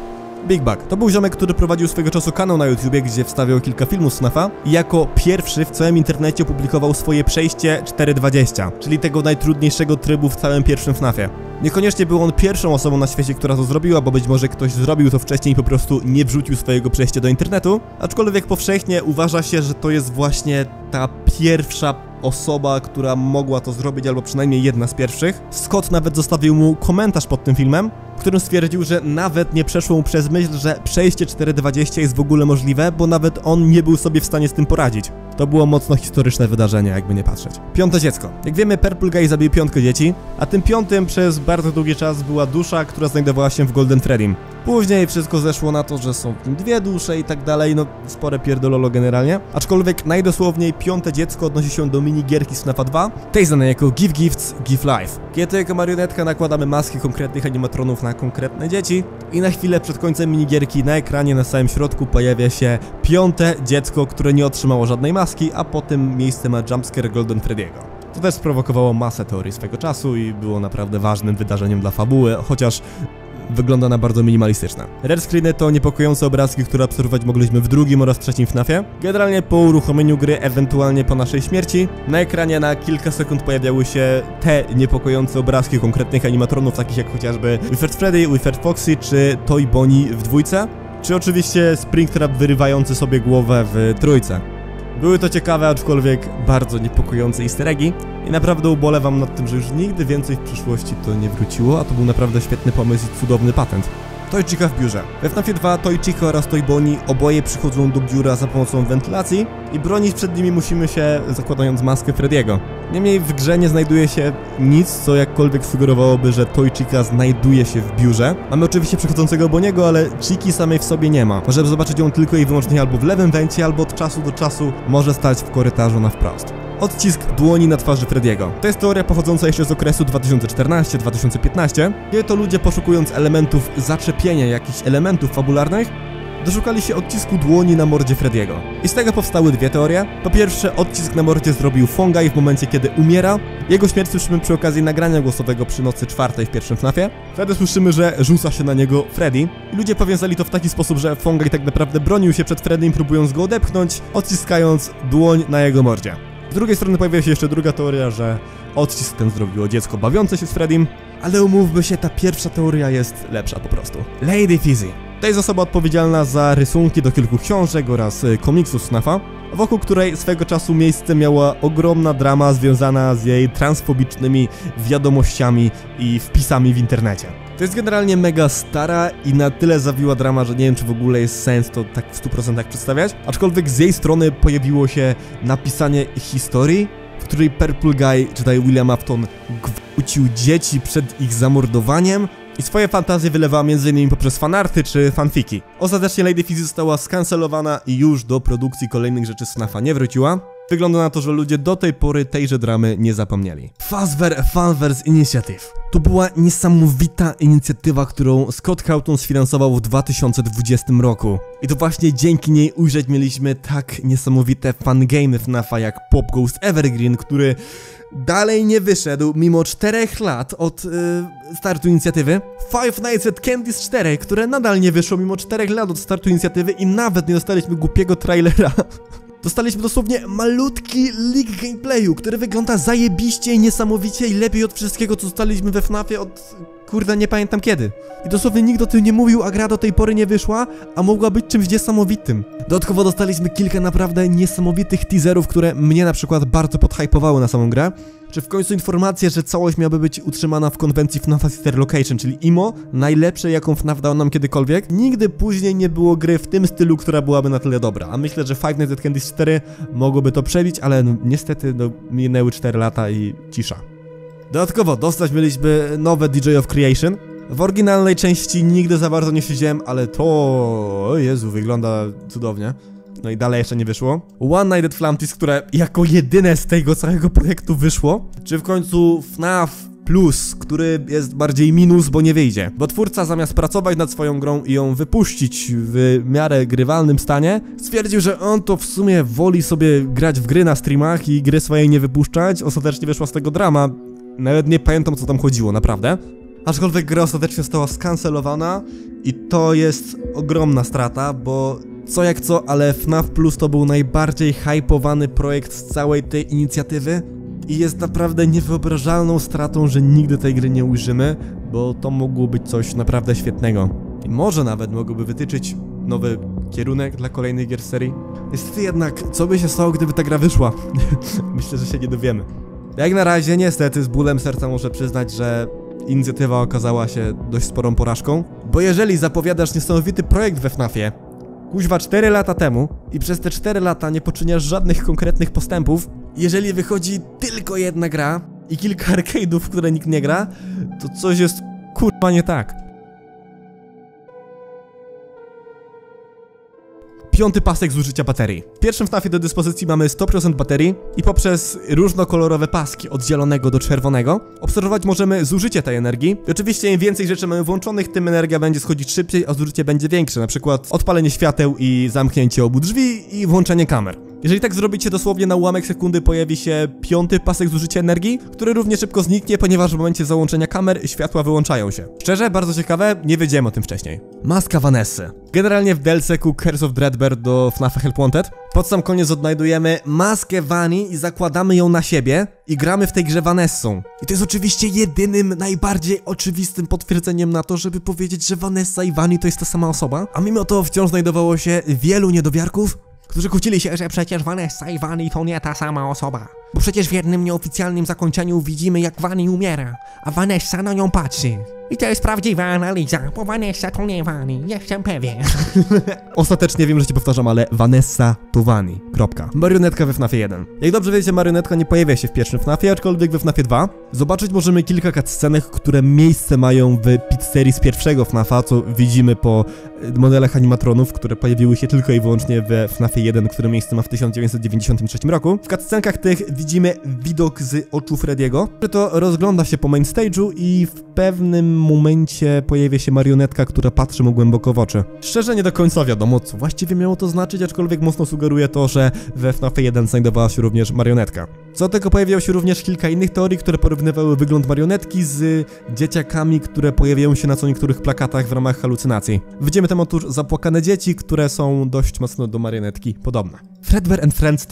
Big Bug to był ziomek, który prowadził swego czasu kanał na YouTubie, gdzie wstawiał kilka filmów z FNAFa i jako pierwszy w całym internecie opublikował swoje przejście 4.20, czyli tego najtrudniejszego trybu w całym pierwszym FNAFie. Niekoniecznie był on pierwszą osobą na świecie, która to zrobiła, bo być może ktoś zrobił to wcześniej i po prostu nie wrzucił swojego przejścia do internetu, aczkolwiek powszechnie uważa się, że to jest właśnie ta pierwsza osoba, która mogła to zrobić, albo przynajmniej jedna z pierwszych. Scott nawet zostawił mu komentarz pod tym filmem, w którym stwierdził, że nawet nie przeszło mu przez myśl, że przejście 4.20 jest w ogóle możliwe, bo nawet on nie był sobie w stanie z tym poradzić. To było mocno historyczne wydarzenie, jakby nie patrzeć. 5. dziecko. Jak wiemy, Purple Guy zabił 5 dzieci, a tym 5 przez bardzo długi czas była dusza, która znajdowała się w Golden Freddym. Później wszystko zeszło na to, że są w nim 2 dusze i tak dalej, no spore pierdololo generalnie. Aczkolwiek najdosłowniej 5. dziecko odnosi się do minigierki z FNAFa 2, tej znanej jako Give Gifts, Give Life. Kiedy jako marionetka nakładamy maski konkretnych animatronów na konkretne dzieci i na chwilę przed końcem minigierki na ekranie na samym środku pojawia się 5. dziecko, które nie otrzymało żadnej maski, a po tym miejsce ma jumpscare Golden Freddy'ego. To też sprowokowało masę teorii swego czasu i było naprawdę ważnym wydarzeniem dla fabuły, chociaż wygląda na bardzo minimalistyczne. Red screeny to niepokojące obrazki, które obserwować mogliśmy w 2. oraz 3. FNAFie. Generalnie po uruchomieniu gry, ewentualnie po naszej śmierci, na ekranie na kilka sekund pojawiały się te niepokojące obrazki konkretnych animatronów, takich jak chociażby Withered Freddy, Withered Foxy czy Toy Bonnie w 2, czy oczywiście Springtrap wyrywający sobie głowę w 3. Były to ciekawe, aczkolwiek bardzo niepokojące easter eggi i naprawdę ubolewam nad tym, że już nigdy więcej w przyszłości to nie wróciło, a to był naprawdę świetny pomysł i cudowny patent. Toy Chica w biurze. We FNAFie 2 Toy Chica oraz Toy Bonnie oboje przychodzą do biura za pomocą wentylacji i bronić przed nimi musimy się zakładając maskę Freddy'ego. Niemniej w grze nie znajduje się nic, co jakkolwiek sugerowałoby, że Toy Chica znajduje się w biurze. Mamy oczywiście przychodzącego Bonniego, ale Chiki samej w sobie nie ma. Możemy zobaczyć ją tylko i wyłącznie albo w lewym wencie, albo od czasu do czasu może stać w korytarzu na wprost. Odcisk dłoni na twarzy Freddy'ego. To jest teoria pochodząca jeszcze z okresu 2014-2015, kiedy to ludzie poszukując elementów zaczepienia jakichś elementów fabularnych, doszukali się odcisku dłoni na mordzie Freddy'ego. I z tego powstały 2 teorie. Po pierwsze, odcisk na mordzie zrobił Fungi w momencie, kiedy umiera. Jego śmierć słyszymy przy okazji nagrania głosowego przy nocy 4 w pierwszym FNAFie. Wtedy słyszymy, że rzuca się na niego Freddy. I ludzie powiązali to w taki sposób, że Fungi tak naprawdę bronił się przed Freddym, próbując go odepchnąć, odciskając dłoń na jego mordzie. Z drugiej strony pojawia się jeszcze druga teoria, że odcisk ten zrobiło dziecko bawiące się z Freddym, ale umówmy się, ta pierwsza teoria jest lepsza po prostu. Lady Fizzy. To jest osoba odpowiedzialna za rysunki do kilku książek oraz komiksów z FNAFa, wokół której swego czasu miejsce miała ogromna drama związana z jej transfobicznymi wiadomościami i wpisami w internecie. To jest generalnie mega stara i na tyle zawiła drama, że nie wiem, czy w ogóle jest sens to tak w 100% przedstawiać, aczkolwiek z jej strony pojawiło się napisanie historii, w której Purple Guy, czytaj William Afton, gwałcił dzieci przed ich zamordowaniem i swoje fantazje wylewała m.in. poprzez fanarty czy fanfiki. Ostatecznie Lady Fizzy została skancelowana i już do produkcji kolejnych rzeczy z FNAFa nie wróciła. Wygląda na to, że ludzie do tej pory tejże dramy nie zapomnieli. Fazbear Fanverse Initiative. To była niesamowita inicjatywa, którą Scott Cawthon sfinansował w 2020 roku. I to właśnie dzięki niej ujrzeć mieliśmy tak niesamowite fangame'y FNAFa jak Pop Ghost Evergreen, który dalej nie wyszedł mimo 4 lat od startu inicjatywy. Five Nights at Candy's 4, które nadal nie wyszło mimo 4 lat od startu inicjatywy i nawet nie dostaliśmy głupiego trailera. Dostaliśmy dosłownie malutki leak gameplayu, który wygląda zajebiście i niesamowicie i lepiej od wszystkiego, co dostaliśmy we FNAFie od... kurde, nie pamiętam kiedy. I dosłownie nikt o tym nie mówił, a gra do tej pory nie wyszła, a mogła być czymś niesamowitym. Dodatkowo dostaliśmy kilka naprawdę niesamowitych teaserów, które mnie na przykład bardzo podhypowały na samą grę. Czy w końcu informację, że całość miałaby być utrzymana w konwencji FNAF Sister Location, czyli IMO, najlepszej jaką FNAF dał nam kiedykolwiek. Nigdy później nie było gry w tym stylu, która byłaby na tyle dobra, a myślę, że Five Nights at Candy's 4 mogłoby to przebić, ale no, niestety no, minęły 4 lata i cisza. Dodatkowo dostać mieliśmy nowe DJ of Creation. W oryginalnej części nigdy za bardzo nie siedziałem, ale to... o Jezu, wygląda cudownie. No i dalej jeszcze nie wyszło. One Night at Flamtis, które jako jedyne z tego całego projektu wyszło. Czy w końcu FNAF plus, który jest bardziej minus, bo nie wyjdzie. Bo twórca zamiast pracować nad swoją grą i ją wypuścić w miarę grywalnym stanie, stwierdził, że on to w sumie woli sobie grać w gry na streamach i gry swojej nie wypuszczać. Ostatecznie wyszła z tego drama. Nawet nie pamiętam, co tam chodziło, naprawdę. Aczkolwiek gra ostatecznie została skancelowana i to jest ogromna strata, bo co jak co, ale FNAF Plus to był najbardziej hypowany projekt z całej tej inicjatywy i jest naprawdę niewyobrażalną stratą, że nigdy tej gry nie ujrzymy, bo to mogło być coś naprawdę świetnego. I może nawet mogłoby wytyczyć nowy kierunek dla kolejnych gier serii. Niestety jednak, co by się stało, gdyby ta gra wyszła? Myślę, że się nie dowiemy. Jak na razie, niestety, z bólem serca muszę przyznać, że inicjatywa okazała się dość sporą porażką, bo jeżeli zapowiadasz niesamowity projekt we FNAFie, kuźwa 4 lata temu i przez te 4 lata nie poczyniasz żadnych konkretnych postępów, jeżeli wychodzi tylko jedna gra i kilka arcade'ów, w które nikt nie gra, to coś jest kurwa nie tak. 5. pasek zużycia baterii. W pierwszym FNAFie do dyspozycji mamy 100% baterii i poprzez różnokolorowe paski od zielonego do czerwonego obserwować możemy zużycie tej energii. I oczywiście im więcej rzeczy mamy włączonych, tym energia będzie schodzić szybciej, a zużycie będzie większe, na przykład odpalenie świateł i zamknięcie obu drzwi i włączenie kamer. Jeżeli tak zrobicie, dosłownie na ułamek sekundy pojawi się 5. pasek zużycia energii, który równie szybko zniknie, ponieważ w momencie załączenia kamer światła wyłączają się. Szczerze, bardzo ciekawe, nie wiedziałem o tym wcześniej. Maska Vanessy. Generalnie w DLC-ku Curse of Dreadbeard do FNAF Help Wanted pod sam koniec odnajdujemy maskę Vani i zakładamy ją na siebie i gramy w tej grze Vanessą. I to jest oczywiście jedynym, najbardziej oczywistym potwierdzeniem na to, żeby powiedzieć, że Vanessa i Vani to jest ta sama osoba. A mimo to wciąż znajdowało się wielu niedowiarków, którzy kłócili się, że przecież Vanessa i Vani to nie ta sama osoba. Bo przecież w jednym nieoficjalnym zakończeniu widzimy, jak Vani umiera, a Vanessa na nią patrzy. I to jest prawdziwa analiza, bo Vanessa to nie Vani, jestem pewien. Ostatecznie wiem, że się powtarzam, ale Vanessa to Vani. Kropka. Marionetka we FNAFie 1. Jak dobrze wiecie, marionetka nie pojawia się w pierwszym FNAFie, aczkolwiek we FNAFie 2 zobaczyć możemy kilka cutscenek, które miejsce mają w pizzerii z pierwszego FNAFa, co widzimy po modelach animatronów, które pojawiły się tylko i wyłącznie we FNAFie 1, które miejsce ma w 1993 roku. W cutscenkach tych widzimy widok z oczu Freddy'ego, który to rozgląda się po main stage'u i w pewnym momencie pojawia się marionetka, która patrzy mu głęboko w oczy. Szczerze nie do końca wiadomo, co właściwie miało to znaczyć, aczkolwiek mocno sugeruje to, że we FNAFie 1 znajdowała się również marionetka. Co do tego pojawiało się również kilka innych teorii, które porównywały wygląd marionetki z dzieciakami, które pojawiają się na co niektórych plakatach w ramach halucynacji. Widzimy tam otóż zapłakane dzieci, które są dość mocno do marionetki podobne. Fredbear and Friends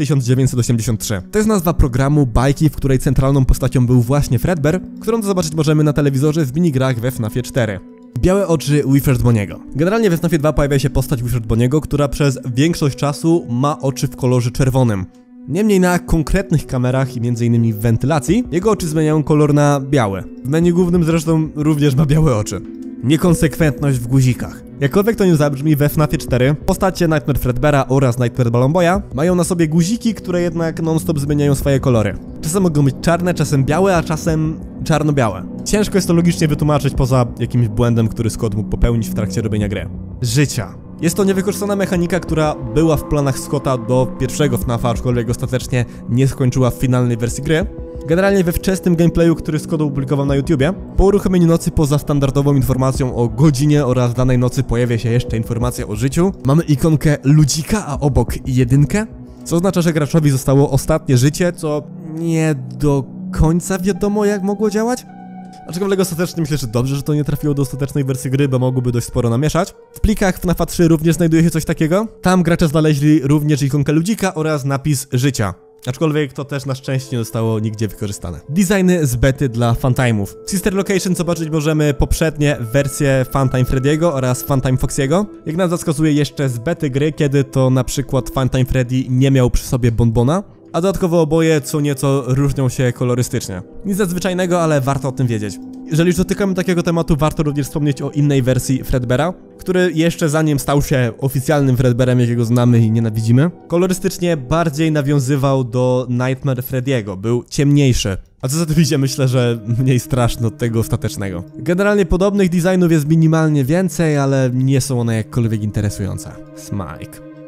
1983. To jest nazwa programu bajki, w której centralną postacią był właśnie Fredbear, którą zobaczyć możemy na telewizorze w minigrach we FNAFie 4. Białe oczy Wilfred Boniego. Generalnie we FNAFie 2 pojawia się postać Wilfred Boniego, która przez większość czasu ma oczy w kolorze czerwonym. Niemniej na konkretnych kamerach i m.in. w wentylacji jego oczy zmieniają kolor na białe. W menu głównym zresztą również ma białe oczy. Niekonsekwentność w guzikach. Jakkolwiek to nie zabrzmi, we FNAFie 4 postacie Nightmare Fredbeara oraz Nightmare Balloon Boya mają na sobie guziki, które jednak non-stop zmieniają swoje kolory. Czasem mogą być czarne, czasem białe, a czasem czarno-białe. Ciężko jest to logicznie wytłumaczyć poza jakimś błędem, który Scott mógł popełnić w trakcie robienia gry. Życia. Jest to niewykorzystana mechanika, która była w planach Scotta do pierwszego FNAFa, aczkolwiek ostatecznie nie skończyła w finalnej wersji gry. Generalnie we wczesnym gameplayu, który Scott opublikował na YouTubie, po uruchomieniu nocy poza standardową informacją o godzinie oraz danej nocy pojawia się jeszcze informacja o życiu. Mamy ikonkę ludzika, a obok jedynkę, co oznacza, że graczowi zostało ostatnie życie, co nie do końca wiadomo, jak mogło działać. Aczkolwiek ostatecznie myślę, że dobrze, że to nie trafiło do ostatecznej wersji gry, bo mogłoby dość sporo namieszać. W plikach FNAFa 3 również znajduje się coś takiego. Tam gracze znaleźli również ikonkę ludzika oraz napis życia. Aczkolwiek to też na szczęście nie zostało nigdzie wykorzystane. Designy z bety dla Funtime'ów. W Sister Location zobaczyć możemy poprzednie wersje Funtime Freddy'ego oraz Funtime Foxy'ego. Jak nas wskazuje jeszcze z bety gry, kiedy to na przykład Funtime Freddy nie miał przy sobie bonbona, a dodatkowo oboje co nieco różnią się kolorystycznie. Nic nadzwyczajnego, ale warto o tym wiedzieć. Jeżeli już dotykamy takiego tematu, warto również wspomnieć o innej wersji Fredbeara, który jeszcze zanim stał się oficjalnym Fredbearem, jakiego znamy i nienawidzimy, kolorystycznie bardziej nawiązywał do Nightmare Freddy'ego, był ciemniejszy. A co za tym idzie, myślę, że mniej straszny od tego ostatecznego. Generalnie podobnych designów jest minimalnie więcej, ale nie są one jakkolwiek interesujące. Smike.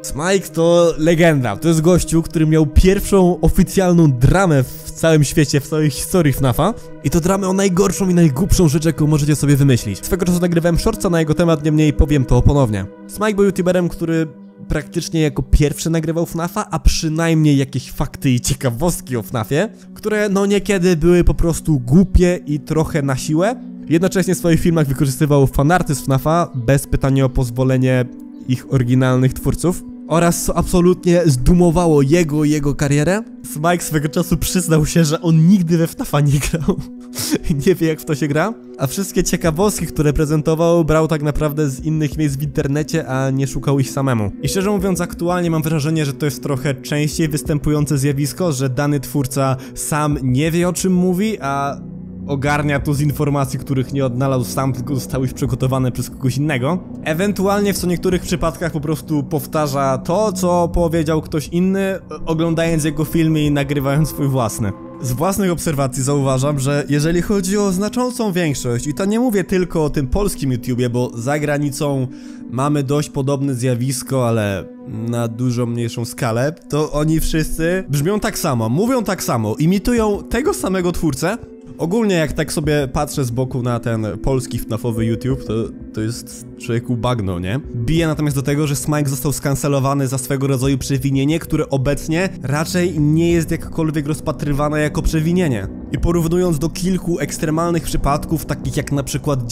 Smike to legenda, to jest gościu, który miał pierwszą oficjalną dramę w całym świecie, w całej historii FNAF-a. I to dramę o najgorszą i najgłupszą rzecz, jaką możecie sobie wymyślić. Swego czasu nagrywałem shortsa na jego temat, niemniej powiem to ponownie. Smike był youtuberem, który praktycznie jako pierwszy nagrywał FNAF-a, a przynajmniej jakieś fakty i ciekawostki o FNAF-ie, które no niekiedy były po prostu głupie i trochę na siłę. Jednocześnie w swoich filmach wykorzystywał fanarty z FNAF-a bez pytania o pozwolenie ich oryginalnych twórców. Oraz co absolutnie zdumowało jego karierę, Smike swego czasu przyznał się, że on nigdy we FNAF-a nie grał. Nie wie, jak w to się gra. A wszystkie ciekawostki, które prezentował, brał tak naprawdę z innych miejsc w internecie, a nie szukał ich samemu. I szczerze mówiąc, aktualnie mam wrażenie, że to jest trochę częściej występujące zjawisko, że dany twórca sam nie wie, o czym mówi, a ogarnia to z informacji, których nie odnalazł sam, tylko zostały już przygotowane przez kogoś innego. Ewentualnie w co niektórych przypadkach po prostu powtarza to, co powiedział ktoś inny, oglądając jego filmy i nagrywając swój własny. Z własnych obserwacji zauważam, że jeżeli chodzi o znaczącą większość, i to nie mówię tylko o tym polskim YouTubie, bo za granicą mamy dość podobne zjawisko, ale na dużo mniejszą skalę, to oni wszyscy brzmią tak samo, mówią tak samo, imitują tego samego twórcę. Ogólnie jak tak sobie patrzę z boku na ten polski FNAF-owy YouTube, to jest człowieku bagno, nie? Bije natomiast do tego, że Smike został skancelowany za swego rodzaju przewinienie, które obecnie raczej nie jest jakkolwiek rozpatrywane jako przewinienie. I porównując do kilku ekstremalnych przypadków, takich jak na przykład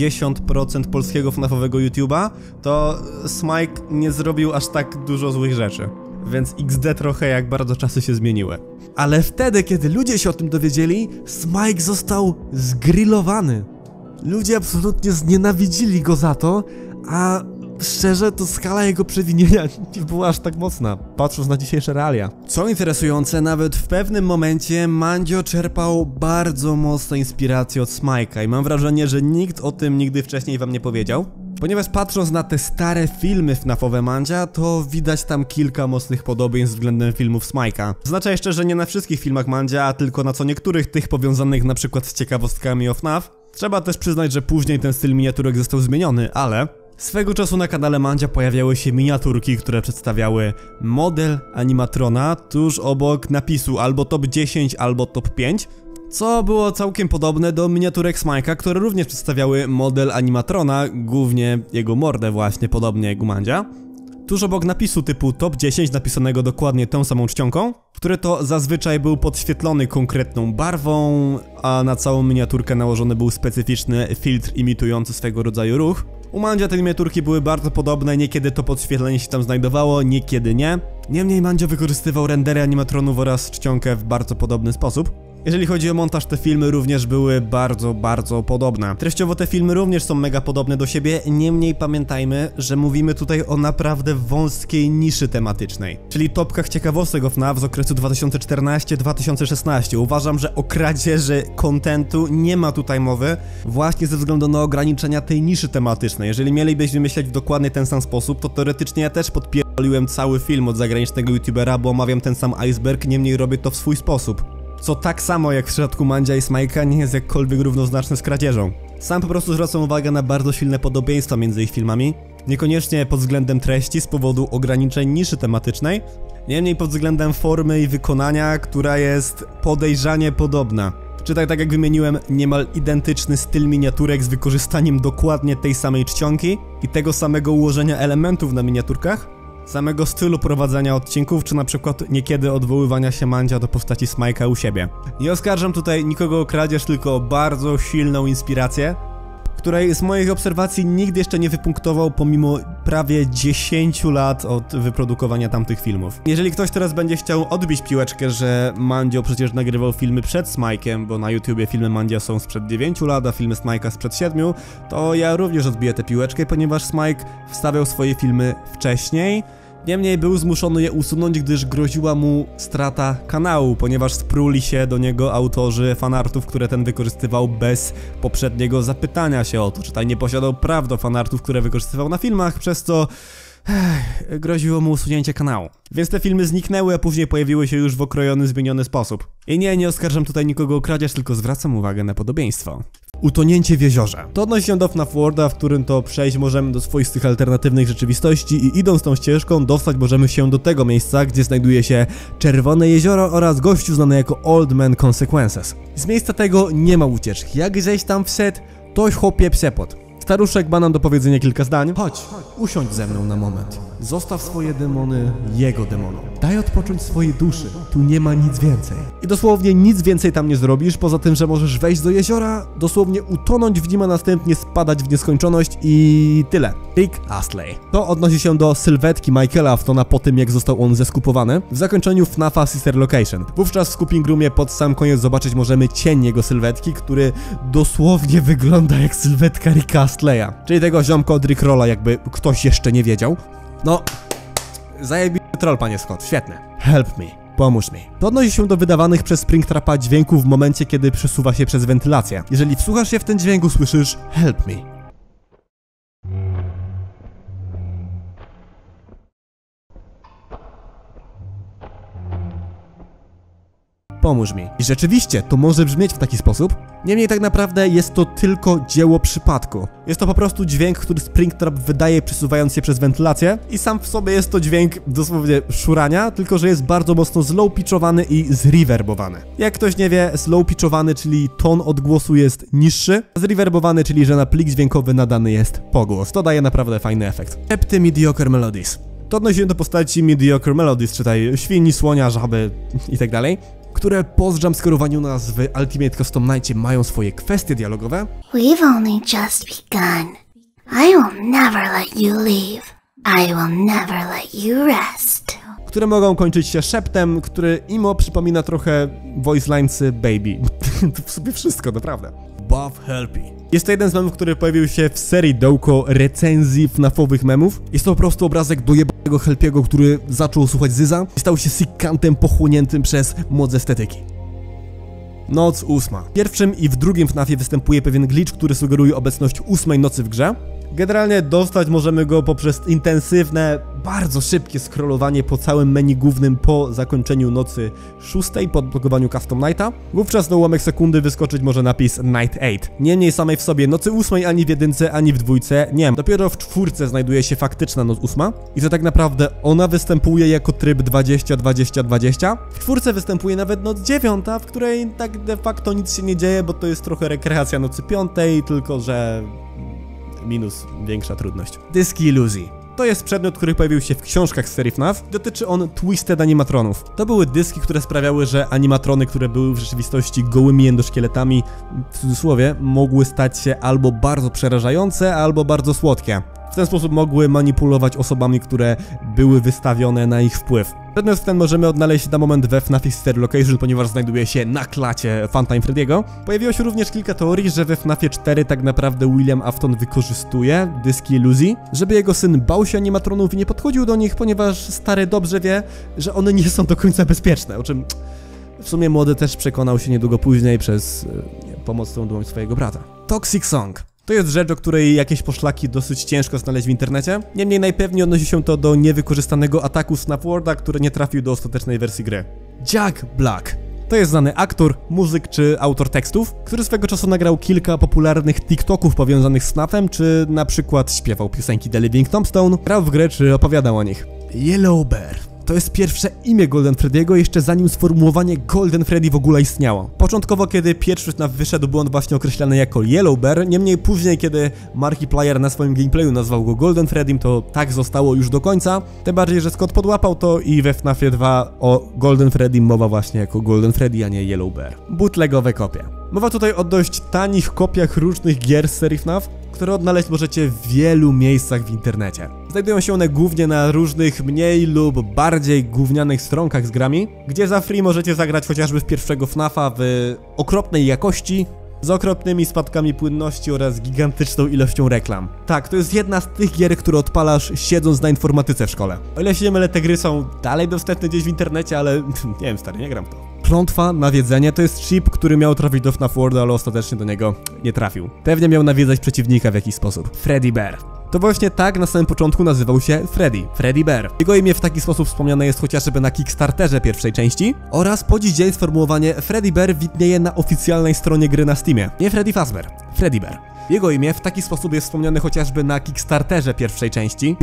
90% polskiego FNAF-owego YouTube'a, to Smike nie zrobił aż tak dużo złych rzeczy. Więc XD trochę jak bardzo czasy się zmieniły. Ale wtedy, kiedy ludzie się o tym dowiedzieli, Smike został zgrillowany. Ludzie absolutnie znienawidzili go za to, a szczerze to skala jego przewinienia nie była aż tak mocna, patrząc na dzisiejsze realia. Co interesujące, nawet w pewnym momencie Mandzio czerpał bardzo mocno inspirację od Smike'a i mam wrażenie, że nikt o tym nigdy wcześniej wam nie powiedział. Ponieważ patrząc na te stare filmy FNAF-owe Mandzia, to widać tam kilka mocnych podobieństw względem filmów Smike'a. Zaznacza jeszcze, że nie na wszystkich filmach Mandzia, a tylko na co niektórych tych powiązanych na przykład z ciekawostkami o FNAF. Trzeba też przyznać, że później ten styl miniaturek został zmieniony, ale swego czasu na kanale Mandzia pojawiały się miniaturki, które przedstawiały model animatrona tuż obok napisu albo top 10, albo top 5. Co było całkiem podobne do miniaturek Smike'a, które również przedstawiały model animatrona, głównie jego mordę właśnie, podobnie jak u Mandzia. Tuż obok napisu typu top 10 napisanego dokładnie tą samą czcionką, który to zazwyczaj był podświetlony konkretną barwą, a na całą miniaturkę nałożony był specyficzny filtr imitujący swego rodzaju ruch. U Mandzia te miniaturki były bardzo podobne, niekiedy to podświetlenie się tam znajdowało, niekiedy nie. Niemniej Mandzio wykorzystywał rendery animatronów oraz czcionkę w bardzo podobny sposób. Jeżeli chodzi o montaż, te filmy również były bardzo podobne. Treściowo te filmy również są mega podobne do siebie, niemniej pamiętajmy, że mówimy tutaj o naprawdę wąskiej niszy tematycznej. Czyli topkach ciekawostek o FNAF z okresu 2014-2016. Uważam, że o kradzieży kontentu nie ma tutaj mowy, właśnie ze względu na ograniczenia tej niszy tematycznej. Jeżeli mielibyśmy myśleć w dokładnie ten sam sposób, to teoretycznie ja też podpierdoliłem cały film od zagranicznego youtubera, bo omawiam ten sam iceberg, niemniej robię to w swój sposób. Co tak samo jak w przypadku Mandzia i Smike'a nie jest jakkolwiek równoznaczne z kradzieżą. Sam po prostu zwracam uwagę na bardzo silne podobieństwa między ich filmami, niekoniecznie pod względem treści z powodu ograniczeń niszy tematycznej, niemniej pod względem formy i wykonania, która jest podejrzanie podobna. Czytaj, tak jak wymieniłem, niemal identyczny styl miniaturek z wykorzystaniem dokładnie tej samej czcionki i tego samego ułożenia elementów na miniaturkach, samego stylu prowadzenia odcinków, czy na przykład niekiedy odwoływania się Mandzia do postaci Smike'a u siebie. Nie oskarżam tutaj nikogo o kradzież, tylko o bardzo silną inspirację, której z moich obserwacji nigdy jeszcze nie wypunktował pomimo prawie 10 lat od wyprodukowania tamtych filmów. Jeżeli ktoś teraz będzie chciał odbić piłeczkę, że Mandzio przecież nagrywał filmy przed Smike'em, bo na YouTubie filmy Mandzia są sprzed 9 lat, a filmy Smike'a sprzed 7, to ja również odbiję tę piłeczkę, ponieważ Smike wstawiał swoje filmy wcześniej. Niemniej był zmuszony je usunąć, gdyż groziła mu strata kanału, ponieważ spruli się do niego autorzy fanartów, które ten wykorzystywał bez poprzedniego zapytania się o to, czy ten nie posiadał praw do fanartów, które wykorzystywał na filmach, przez co groziło mu usunięcie kanału. Więc te filmy zniknęły, a później pojawiły się już w okrojony, zmieniony sposób. I nie oskarżam tutaj nikogo o kradzież, tylko zwracam uwagę na podobieństwo. Utonięcie w jeziorze. To odnosi się do FNAF Worlda, w którym to przejść możemy do swoistych alternatywnych rzeczywistości i idąc tą ścieżką dostać możemy się do tego miejsca, gdzie znajduje się Czerwone Jezioro oraz gościu znany jako Old Man Consequences. Z miejsca tego nie ma ucieczki. Jak żeś tam wszedł, toś chłopie przepot. Staruszek ma nam do powiedzenia kilka zdań. Chodź, usiądź ze mną na moment. Zostaw swoje demony jego demonom. Daj odpocząć swojej duszy. Tu nie ma nic więcej. I dosłownie nic więcej tam nie zrobisz, poza tym, że możesz wejść do jeziora, dosłownie utonąć w nim, a następnie spadać w nieskończoność i tyle. Rick Astley. To odnosi się do sylwetki Michaela Aftona po tym, jak został on zeskupowany w zakończeniu FNAFa Sister Location. Wówczas w Scooping Roomie pod sam koniec zobaczyć możemy cień jego sylwetki, który dosłownie wygląda jak sylwetka Ricka Astleya, czyli tego ziomka od Rickrolla, jakby ktoś jeszcze nie wiedział. No, zajebisty troll, panie Scott, świetne. Help me, pomóż mi. To odnosi się do wydawanych przez Springtrapa dźwięków w momencie, kiedy przesuwa się przez wentylację. Jeżeli wsłuchasz się w ten dźwięk, usłyszysz help me. Pomóż mi. I rzeczywiście, to może brzmieć w taki sposób. Niemniej tak naprawdę jest to tylko dzieło przypadku. Jest to po prostu dźwięk, który Springtrap wydaje przesuwając się przez wentylację i sam w sobie jest to dźwięk dosłownie szurania, tylko że jest bardzo mocno slow-pitchowany i zreverbowany. Jak ktoś nie wie, slow-pitchowany, czyli ton odgłosu jest niższy, a zreverbowany, czyli że na plik dźwiękowy nadany jest pogłos. To daje naprawdę fajny efekt. Szepty Mediocre Melodies. To odnosi się do postaci Mediocre Melodies, czytaj świni, słonia, żaby i tak dalej, które po jumpscarowaniu nas w Ultimate Custom Nightie mają swoje kwestie dialogowe. We've only just begun. I will never let you leave. I will never let you rest. Które mogą kończyć się szeptem, który imo przypomina trochę voice linesy Baby. To w sobie wszystko, naprawdę. Buff Helpy. Jest to jeden z memów, który pojawił się w serii dołko recenzji FNAF-owych memów. Jest to po prostu obrazek dojebanego Helpiego, który zaczął słuchać Zyza i stał się sikantem pochłoniętym przez moc estetyki. Noc 8. W pierwszym i w drugim FNAFie występuje pewien glitch, który sugeruje obecność 8 nocy w grze. Generalnie dostać możemy go poprzez intensywne, bardzo szybkie scrollowanie po całym menu głównym po zakończeniu nocy 6 po odblokowaniu Custom Nighta. Wówczas na ułamek sekundy wyskoczyć może napis Night 8. Niemniej samej w sobie nocy 8 ani w jedynce, ani w dwójce nie. Dopiero w czwórce znajduje się faktyczna noc 8 i to tak naprawdę ona występuje jako tryb 20-20-20. W czwórce występuje nawet noc 9, w której tak de facto nic się nie dzieje, bo to jest trochę rekreacja nocy 5, tylko że minus większa trudność. Dyski iluzji. To jest przedmiot, który pojawił się w książkach z serii FNAF. Dotyczy on Twisted Animatronów. To były dyski, które sprawiały, że animatrony, które były w rzeczywistości gołymi endoszkieletami, w cudzysłowie, mogły stać się albo bardzo przerażające, albo bardzo słodkie. W ten sposób mogły manipulować osobami, które były wystawione na ich wpływ. Przedmiot ten możemy odnaleźć na moment we FNAF Sister Location, ponieważ znajduje się na klacie Funtime Freddy'ego. Pojawiło się również kilka teorii, że we FNAFie 4 tak naprawdę William Afton wykorzystuje dyski iluzji, żeby jego syn bał się animatronów i nie podchodził do nich, ponieważ stary dobrze wie, że one nie są do końca bezpieczne, o czym w sumie młody też przekonał się niedługo później przez pomocną dłoń swojego brata. Toxic Song. To jest rzecz, o której jakieś poszlaki dosyć ciężko znaleźć w internecie. Niemniej najpewniej odnosi się to do niewykorzystanego ataku Snap Worlda, który nie trafił do ostatecznej wersji gry. Jack Black. To jest znany aktor, muzyk czy autor tekstów, który swego czasu nagrał kilka popularnych TikToków powiązanych z FNAF-em, czy na przykład śpiewał piosenki The Living Tombstone, grał w grę czy opowiadał o nich. Yellow Bear. To jest pierwsze imię Golden Freddy'ego jeszcze zanim sformułowanie Golden Freddy w ogóle istniało. Początkowo, kiedy pierwszy FNAF wyszedł, był on właśnie określany jako Yellow Bear, niemniej później, kiedy Markiplier na swoim gameplayu nazwał go Golden Freddym, to tak zostało już do końca. Tym bardziej, że Scott podłapał to i we FNAFie 2 o Golden Freddym mowa właśnie jako Golden Freddy, a nie Yellow Bear. Bootlegowe kopie. Mowa tutaj o dość tanich kopiach różnych gier z serii FNAF, które odnaleźć możecie w wielu miejscach w internecie. Znajdują się one głównie na różnych mniej lub bardziej gównianych stronkach z grami, gdzie za free możecie zagrać chociażby w pierwszego FNAFa w okropnej jakości, z okropnymi spadkami płynności oraz gigantyczną ilością reklam. Tak, to jest jedna z tych gier, które odpalasz siedząc na informatyce w szkole. O ile się nie mylę, te gry są dalej dostępne gdzieś w internecie, ale nie wiem, stary, nie gram w to. Klątwa, nawiedzenie to jest chip, który miał trafić do FNAF Worlda, ale ostatecznie do niego nie trafił. Pewnie miał nawiedzać przeciwnika w jakiś sposób. Freddy Bear. To właśnie tak na samym początku nazywał się Freddy Bear. Jego imię w taki sposób wspomniane jest chociażby na Kickstarterze pierwszej części oraz po dziś dzień sformułowanie Freddy Bear widnieje na oficjalnej stronie gry na Steamie. Nie Freddy Fazbear, Freddy Bear. Jego imię w taki sposób jest wspomniane chociażby na Kickstarterze pierwszej części.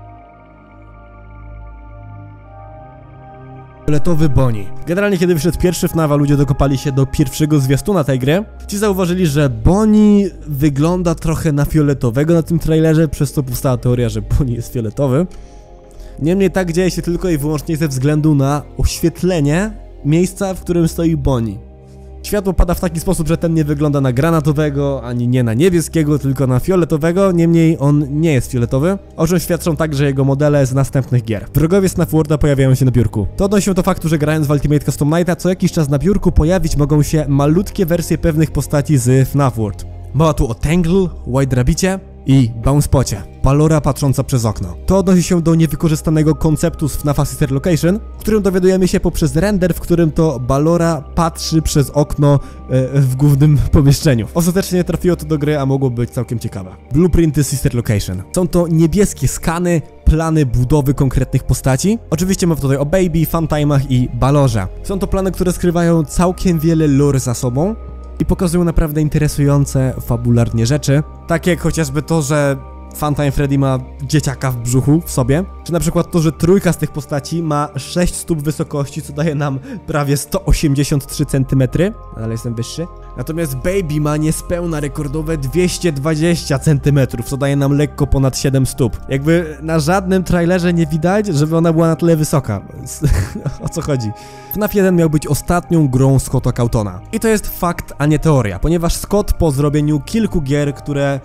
Fioletowy Bonnie. Generalnie kiedy wyszedł pierwszy FNAF, a ludzie dokopali się do pierwszego zwiastuna tej gry, ci zauważyli, że Bonnie wygląda trochę na fioletowego na tym trailerze, przez co powstała teoria, że Bonnie jest fioletowy. Niemniej tak dzieje się tylko i wyłącznie ze względu na oświetlenie miejsca, w którym stoi Bonnie. Światło pada w taki sposób, że ten nie wygląda na granatowego, ani nie na niebieskiego, tylko na fioletowego, niemniej on nie jest fioletowy, o czym świadczą także jego modele z następnych gier. Wrogowie FNAF Worlda pojawiają się na biurku. To odnosi się do faktu, że grając w Ultimate Custom Night'a co jakiś czas na biurku pojawić mogą się malutkie wersje pewnych postaci z FNAF World. Mowa tu o Tangle, White Rabbicie i Bouncepocie, Ballora patrząca przez okno. To odnosi się do niewykorzystanego konceptu z FNAF'a Sister Location, w którym dowiadujemy się poprzez render, w którym to Ballora patrzy przez okno w głównym pomieszczeniu. Ostatecznie trafiło to do gry, a mogło być całkiem ciekawe. Blueprinty Sister Location. Są to niebieskie skany, plany budowy konkretnych postaci. Oczywiście mowa tutaj o Baby, Funtime'ach i Ballorze. Są to plany, które skrywają całkiem wiele lore za sobą i pokazują naprawdę interesujące fabularnie rzeczy, takie jak chociażby to, że Funtime Freddy ma dzieciaka w brzuchu w sobie, czy na przykład to, że trójka z tych postaci ma 6 stóp wysokości, co daje nam prawie 183 cm, ale jestem wyższy. Natomiast Baby ma niespełna rekordowe 220 cm, co daje nam lekko ponad 7 stóp. Jakby na żadnym trailerze nie widać, żeby ona była na tyle wysoka. O co chodzi? FNAF 1 miał być ostatnią grą Scotta Cawthona. I to jest fakt, a nie teoria, ponieważ Scott po zrobieniu kilku gier, które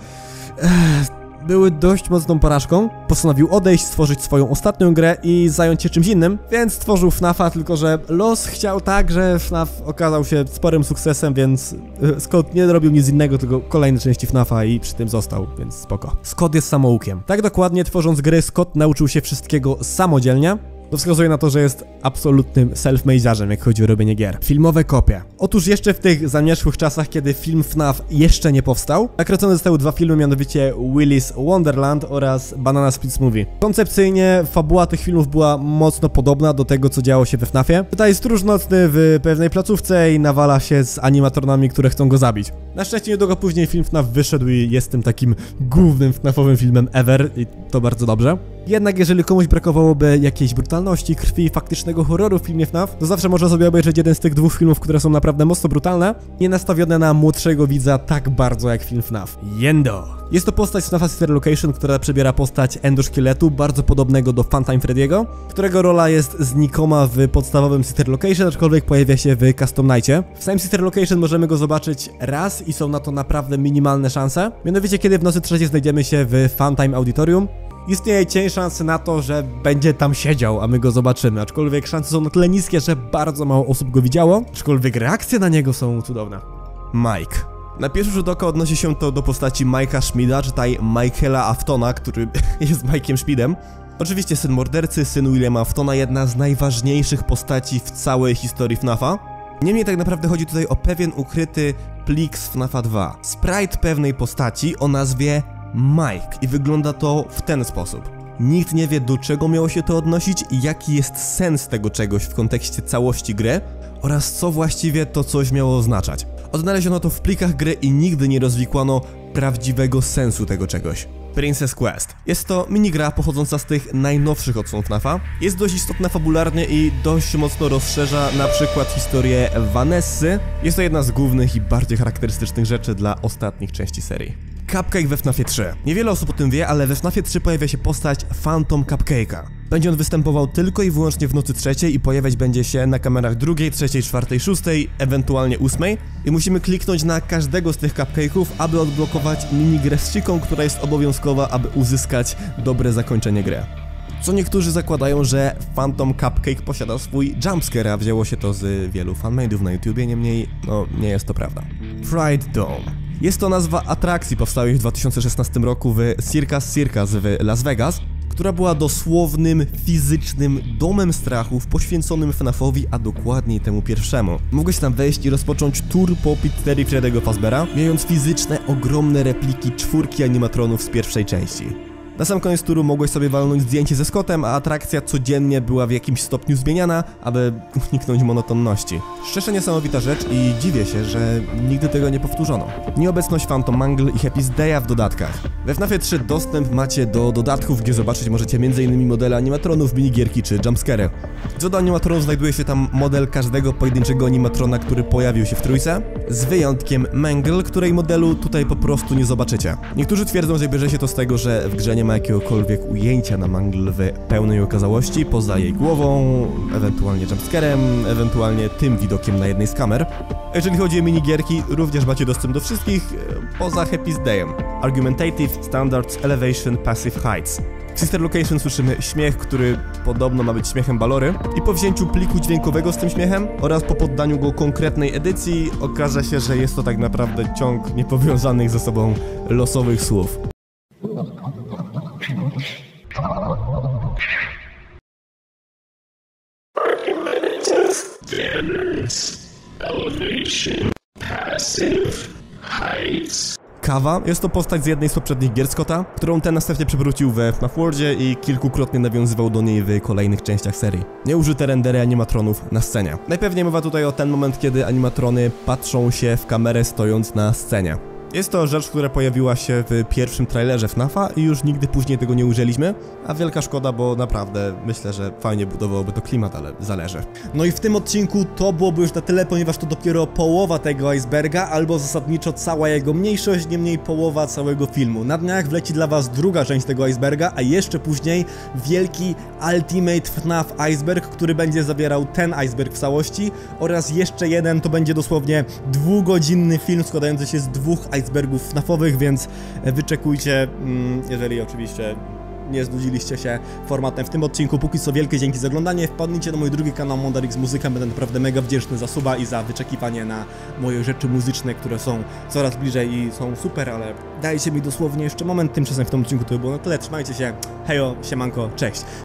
były dość mocną porażką, postanowił odejść, stworzyć swoją ostatnią grę i zająć się czymś innym, więc stworzył FNAFa, tylko że los chciał tak, że FNAF okazał się sporym sukcesem, więc Scott nie robił nic innego, tylko kolejne części FNAFa i przy tym został, więc spoko. Scott jest samoukiem. Tak dokładnie tworząc gry, Scott nauczył się wszystkiego samodzielnie. To wskazuje na to, że jest absolutnym self-made'arzem, jak chodzi o robienie gier. Filmowe kopie. Otóż jeszcze w tych zamierzchłych czasach, kiedy film FNAF jeszcze nie powstał, nakręcone zostały dwa filmy, mianowicie Willy's Wonderland oraz Banana Splits Movie. Koncepcyjnie fabuła tych filmów była mocno podobna do tego, co działo się we FNAFie. Tutaj stróż nocny w pewnej placówce i nawala się z animatronami, które chcą go zabić. Na szczęście niedługo później film FNAF wyszedł i jest tym takim głównym FNAFowym filmem ever i to bardzo dobrze. Jednak jeżeli komuś brakowałoby jakiejś brutalności, krwi i faktycznego horroru w filmie FNAF, to zawsze można sobie obejrzeć jeden z tych dwóch filmów, które są naprawdę mocno brutalne, nie nastawione na młodszego widza tak bardzo jak film FNAF. Yendo. Jest to postać z FNAF'a Sister Location, która przebiera postać endoszkieletu, bardzo podobnego do Funtime Freddy'ego, którego rola jest znikoma w podstawowym Sister Location, aczkolwiek pojawia się w Custom Night'cie. W samym Sister Location możemy go zobaczyć raz i są na to naprawdę minimalne szanse, mianowicie kiedy w nocy trzeciej znajdziemy się w Funtime Auditorium. Istnieje cień szansy na to, że będzie tam siedział, a my go zobaczymy, aczkolwiek szanse są na tyle niskie, że bardzo mało osób go widziało, aczkolwiek reakcje na niego są cudowne. Mike. Na pierwszy rzut oka odnosi się to do postaci Mike'a Schmida, czytaj Michaela Aftona, który jest Mike'iem Schmidem. Oczywiście syn mordercy, syn Williama Aftona, jedna z najważniejszych postaci w całej historii FNAFa. Niemniej tak naprawdę chodzi tutaj o pewien ukryty plik z FNAFa 2. Sprite pewnej postaci o nazwie Mike i wygląda to w ten sposób. Nikt nie wie, do czego miało się to odnosić i jaki jest sens tego czegoś w kontekście całości gry oraz co właściwie to coś miało oznaczać. Odnaleziono to w plikach gry i nigdy nie rozwikłano prawdziwego sensu tego czegoś. Princess Quest. Jest to minigra pochodząca z tych najnowszych odsłon FNAFa. Jest dość istotna fabularnie i dość mocno rozszerza na przykład historię Vanessy. Jest to jedna z głównych i bardziej charakterystycznych rzeczy dla ostatnich części serii. Cupcake we FNAFie 3. Niewiele osób o tym wie, ale we FNAFie 3 pojawia się postać Phantom Cupcake'a. Będzie on występował tylko i wyłącznie w nocy trzeciej i pojawiać będzie się na kamerach drugiej, trzeciej, czwartej, szóstej, ewentualnie ósmej. I musimy kliknąć na każdego z tych cupcake'ów, aby odblokować minigrę z chiką, która jest obowiązkowa, aby uzyskać dobre zakończenie gry. Co niektórzy zakładają, że Phantom Cupcake posiada swój jumpscare, a wzięło się to z wielu fanmade'ów na YouTubie, niemniej, no, nie jest to prawda. Fright Dome. Jest to nazwa atrakcji powstałej w 2016 roku w Circus Circus w Las Vegas, która była dosłownym, fizycznym domem strachów poświęconym FNAF-owi, a dokładniej temu pierwszemu. Mogłeś tam wejść i rozpocząć tour po pizzerii Freddy'ego Fazbeara, mając fizyczne, ogromne repliki czwórki animatronów z pierwszej części. Na sam koniec turu mogłeś sobie walnąć zdjęcie ze Scottem, a atrakcja codziennie była w jakimś stopniu zmieniana, aby uniknąć monotonności. Szczerze niesamowita rzecz i dziwię się, że nigdy tego nie powtórzono. Nieobecność Phantom Mangle i Happy Day'a w dodatkach. We FNAFie 3 dostęp macie do dodatków, gdzie zobaczyć możecie m.in. modele animatronów, minigierki czy jumpscary. Co do animatronów znajduje się tam model każdego pojedynczego animatrona, który pojawił się w trójce, z wyjątkiem Mangle, której modelu tutaj po prostu nie zobaczycie. Niektórzy twierdzą, że bierze się to z tego, że w grze nie ma jakiegokolwiek ujęcia na Mangle w pełnej okazałości, poza jej głową, ewentualnie jumpscarem, ewentualnie tym widokiem na jednej z kamer. Jeżeli chodzi o minigierki, również macie dostęp do wszystkich, poza Happy Day'em. Argumentative, Standards, Elevation, Passive, Heights. W Sister Location słyszymy śmiech, który podobno ma być śmiechem Balory, i po wzięciu pliku dźwiękowego z tym śmiechem oraz po poddaniu go konkretnej edycji okaże się, że jest to tak naprawdę ciąg niepowiązanych ze sobą losowych słów. Elevation, Passive, Heights. Kawa jest to postać z jednej z poprzednich gier Scotta, którą ten następnie przywrócił we FNAF Worldzie i kilkukrotnie nawiązywał do niej w kolejnych częściach serii. Nieużyte rendery animatronów na scenie. Najpewniej mowa tutaj o ten moment, kiedy animatrony patrzą się w kamerę stojąc na scenie. Jest to rzecz, która pojawiła się w pierwszym trailerze FNAFa i już nigdy później tego nie użyliśmy, a wielka szkoda, bo naprawdę myślę, że fajnie budowałoby to klimat, ale zależy. No i w tym odcinku to byłoby już na tyle, ponieważ to dopiero połowa tego iceberga, albo zasadniczo cała jego mniejszość, niemniej połowa całego filmu. Na dniach wleci dla was druga część tego iceberga, a jeszcze później wielki Ultimate FNAF Iceberg, który będzie zawierał ten iceberg w całości, oraz jeszcze jeden, to będzie dosłownie 2-godzinny film składający się z 2 icebergów FNAFowych, więc wyczekujcie, jeżeli oczywiście nie znudziliście się formatem w tym odcinku. Póki co wielkie dzięki za oglądanie, wpadnijcie na mój drugi kanał Mondarix Muzyka, będę naprawdę mega wdzięczny za suba i za wyczekiwanie na moje rzeczy muzyczne, które są coraz bliżej i są super, ale dajcie mi dosłownie jeszcze moment. Tymczasem w tym odcinku to było na tyle, trzymajcie się, hejo, siemanko, cześć!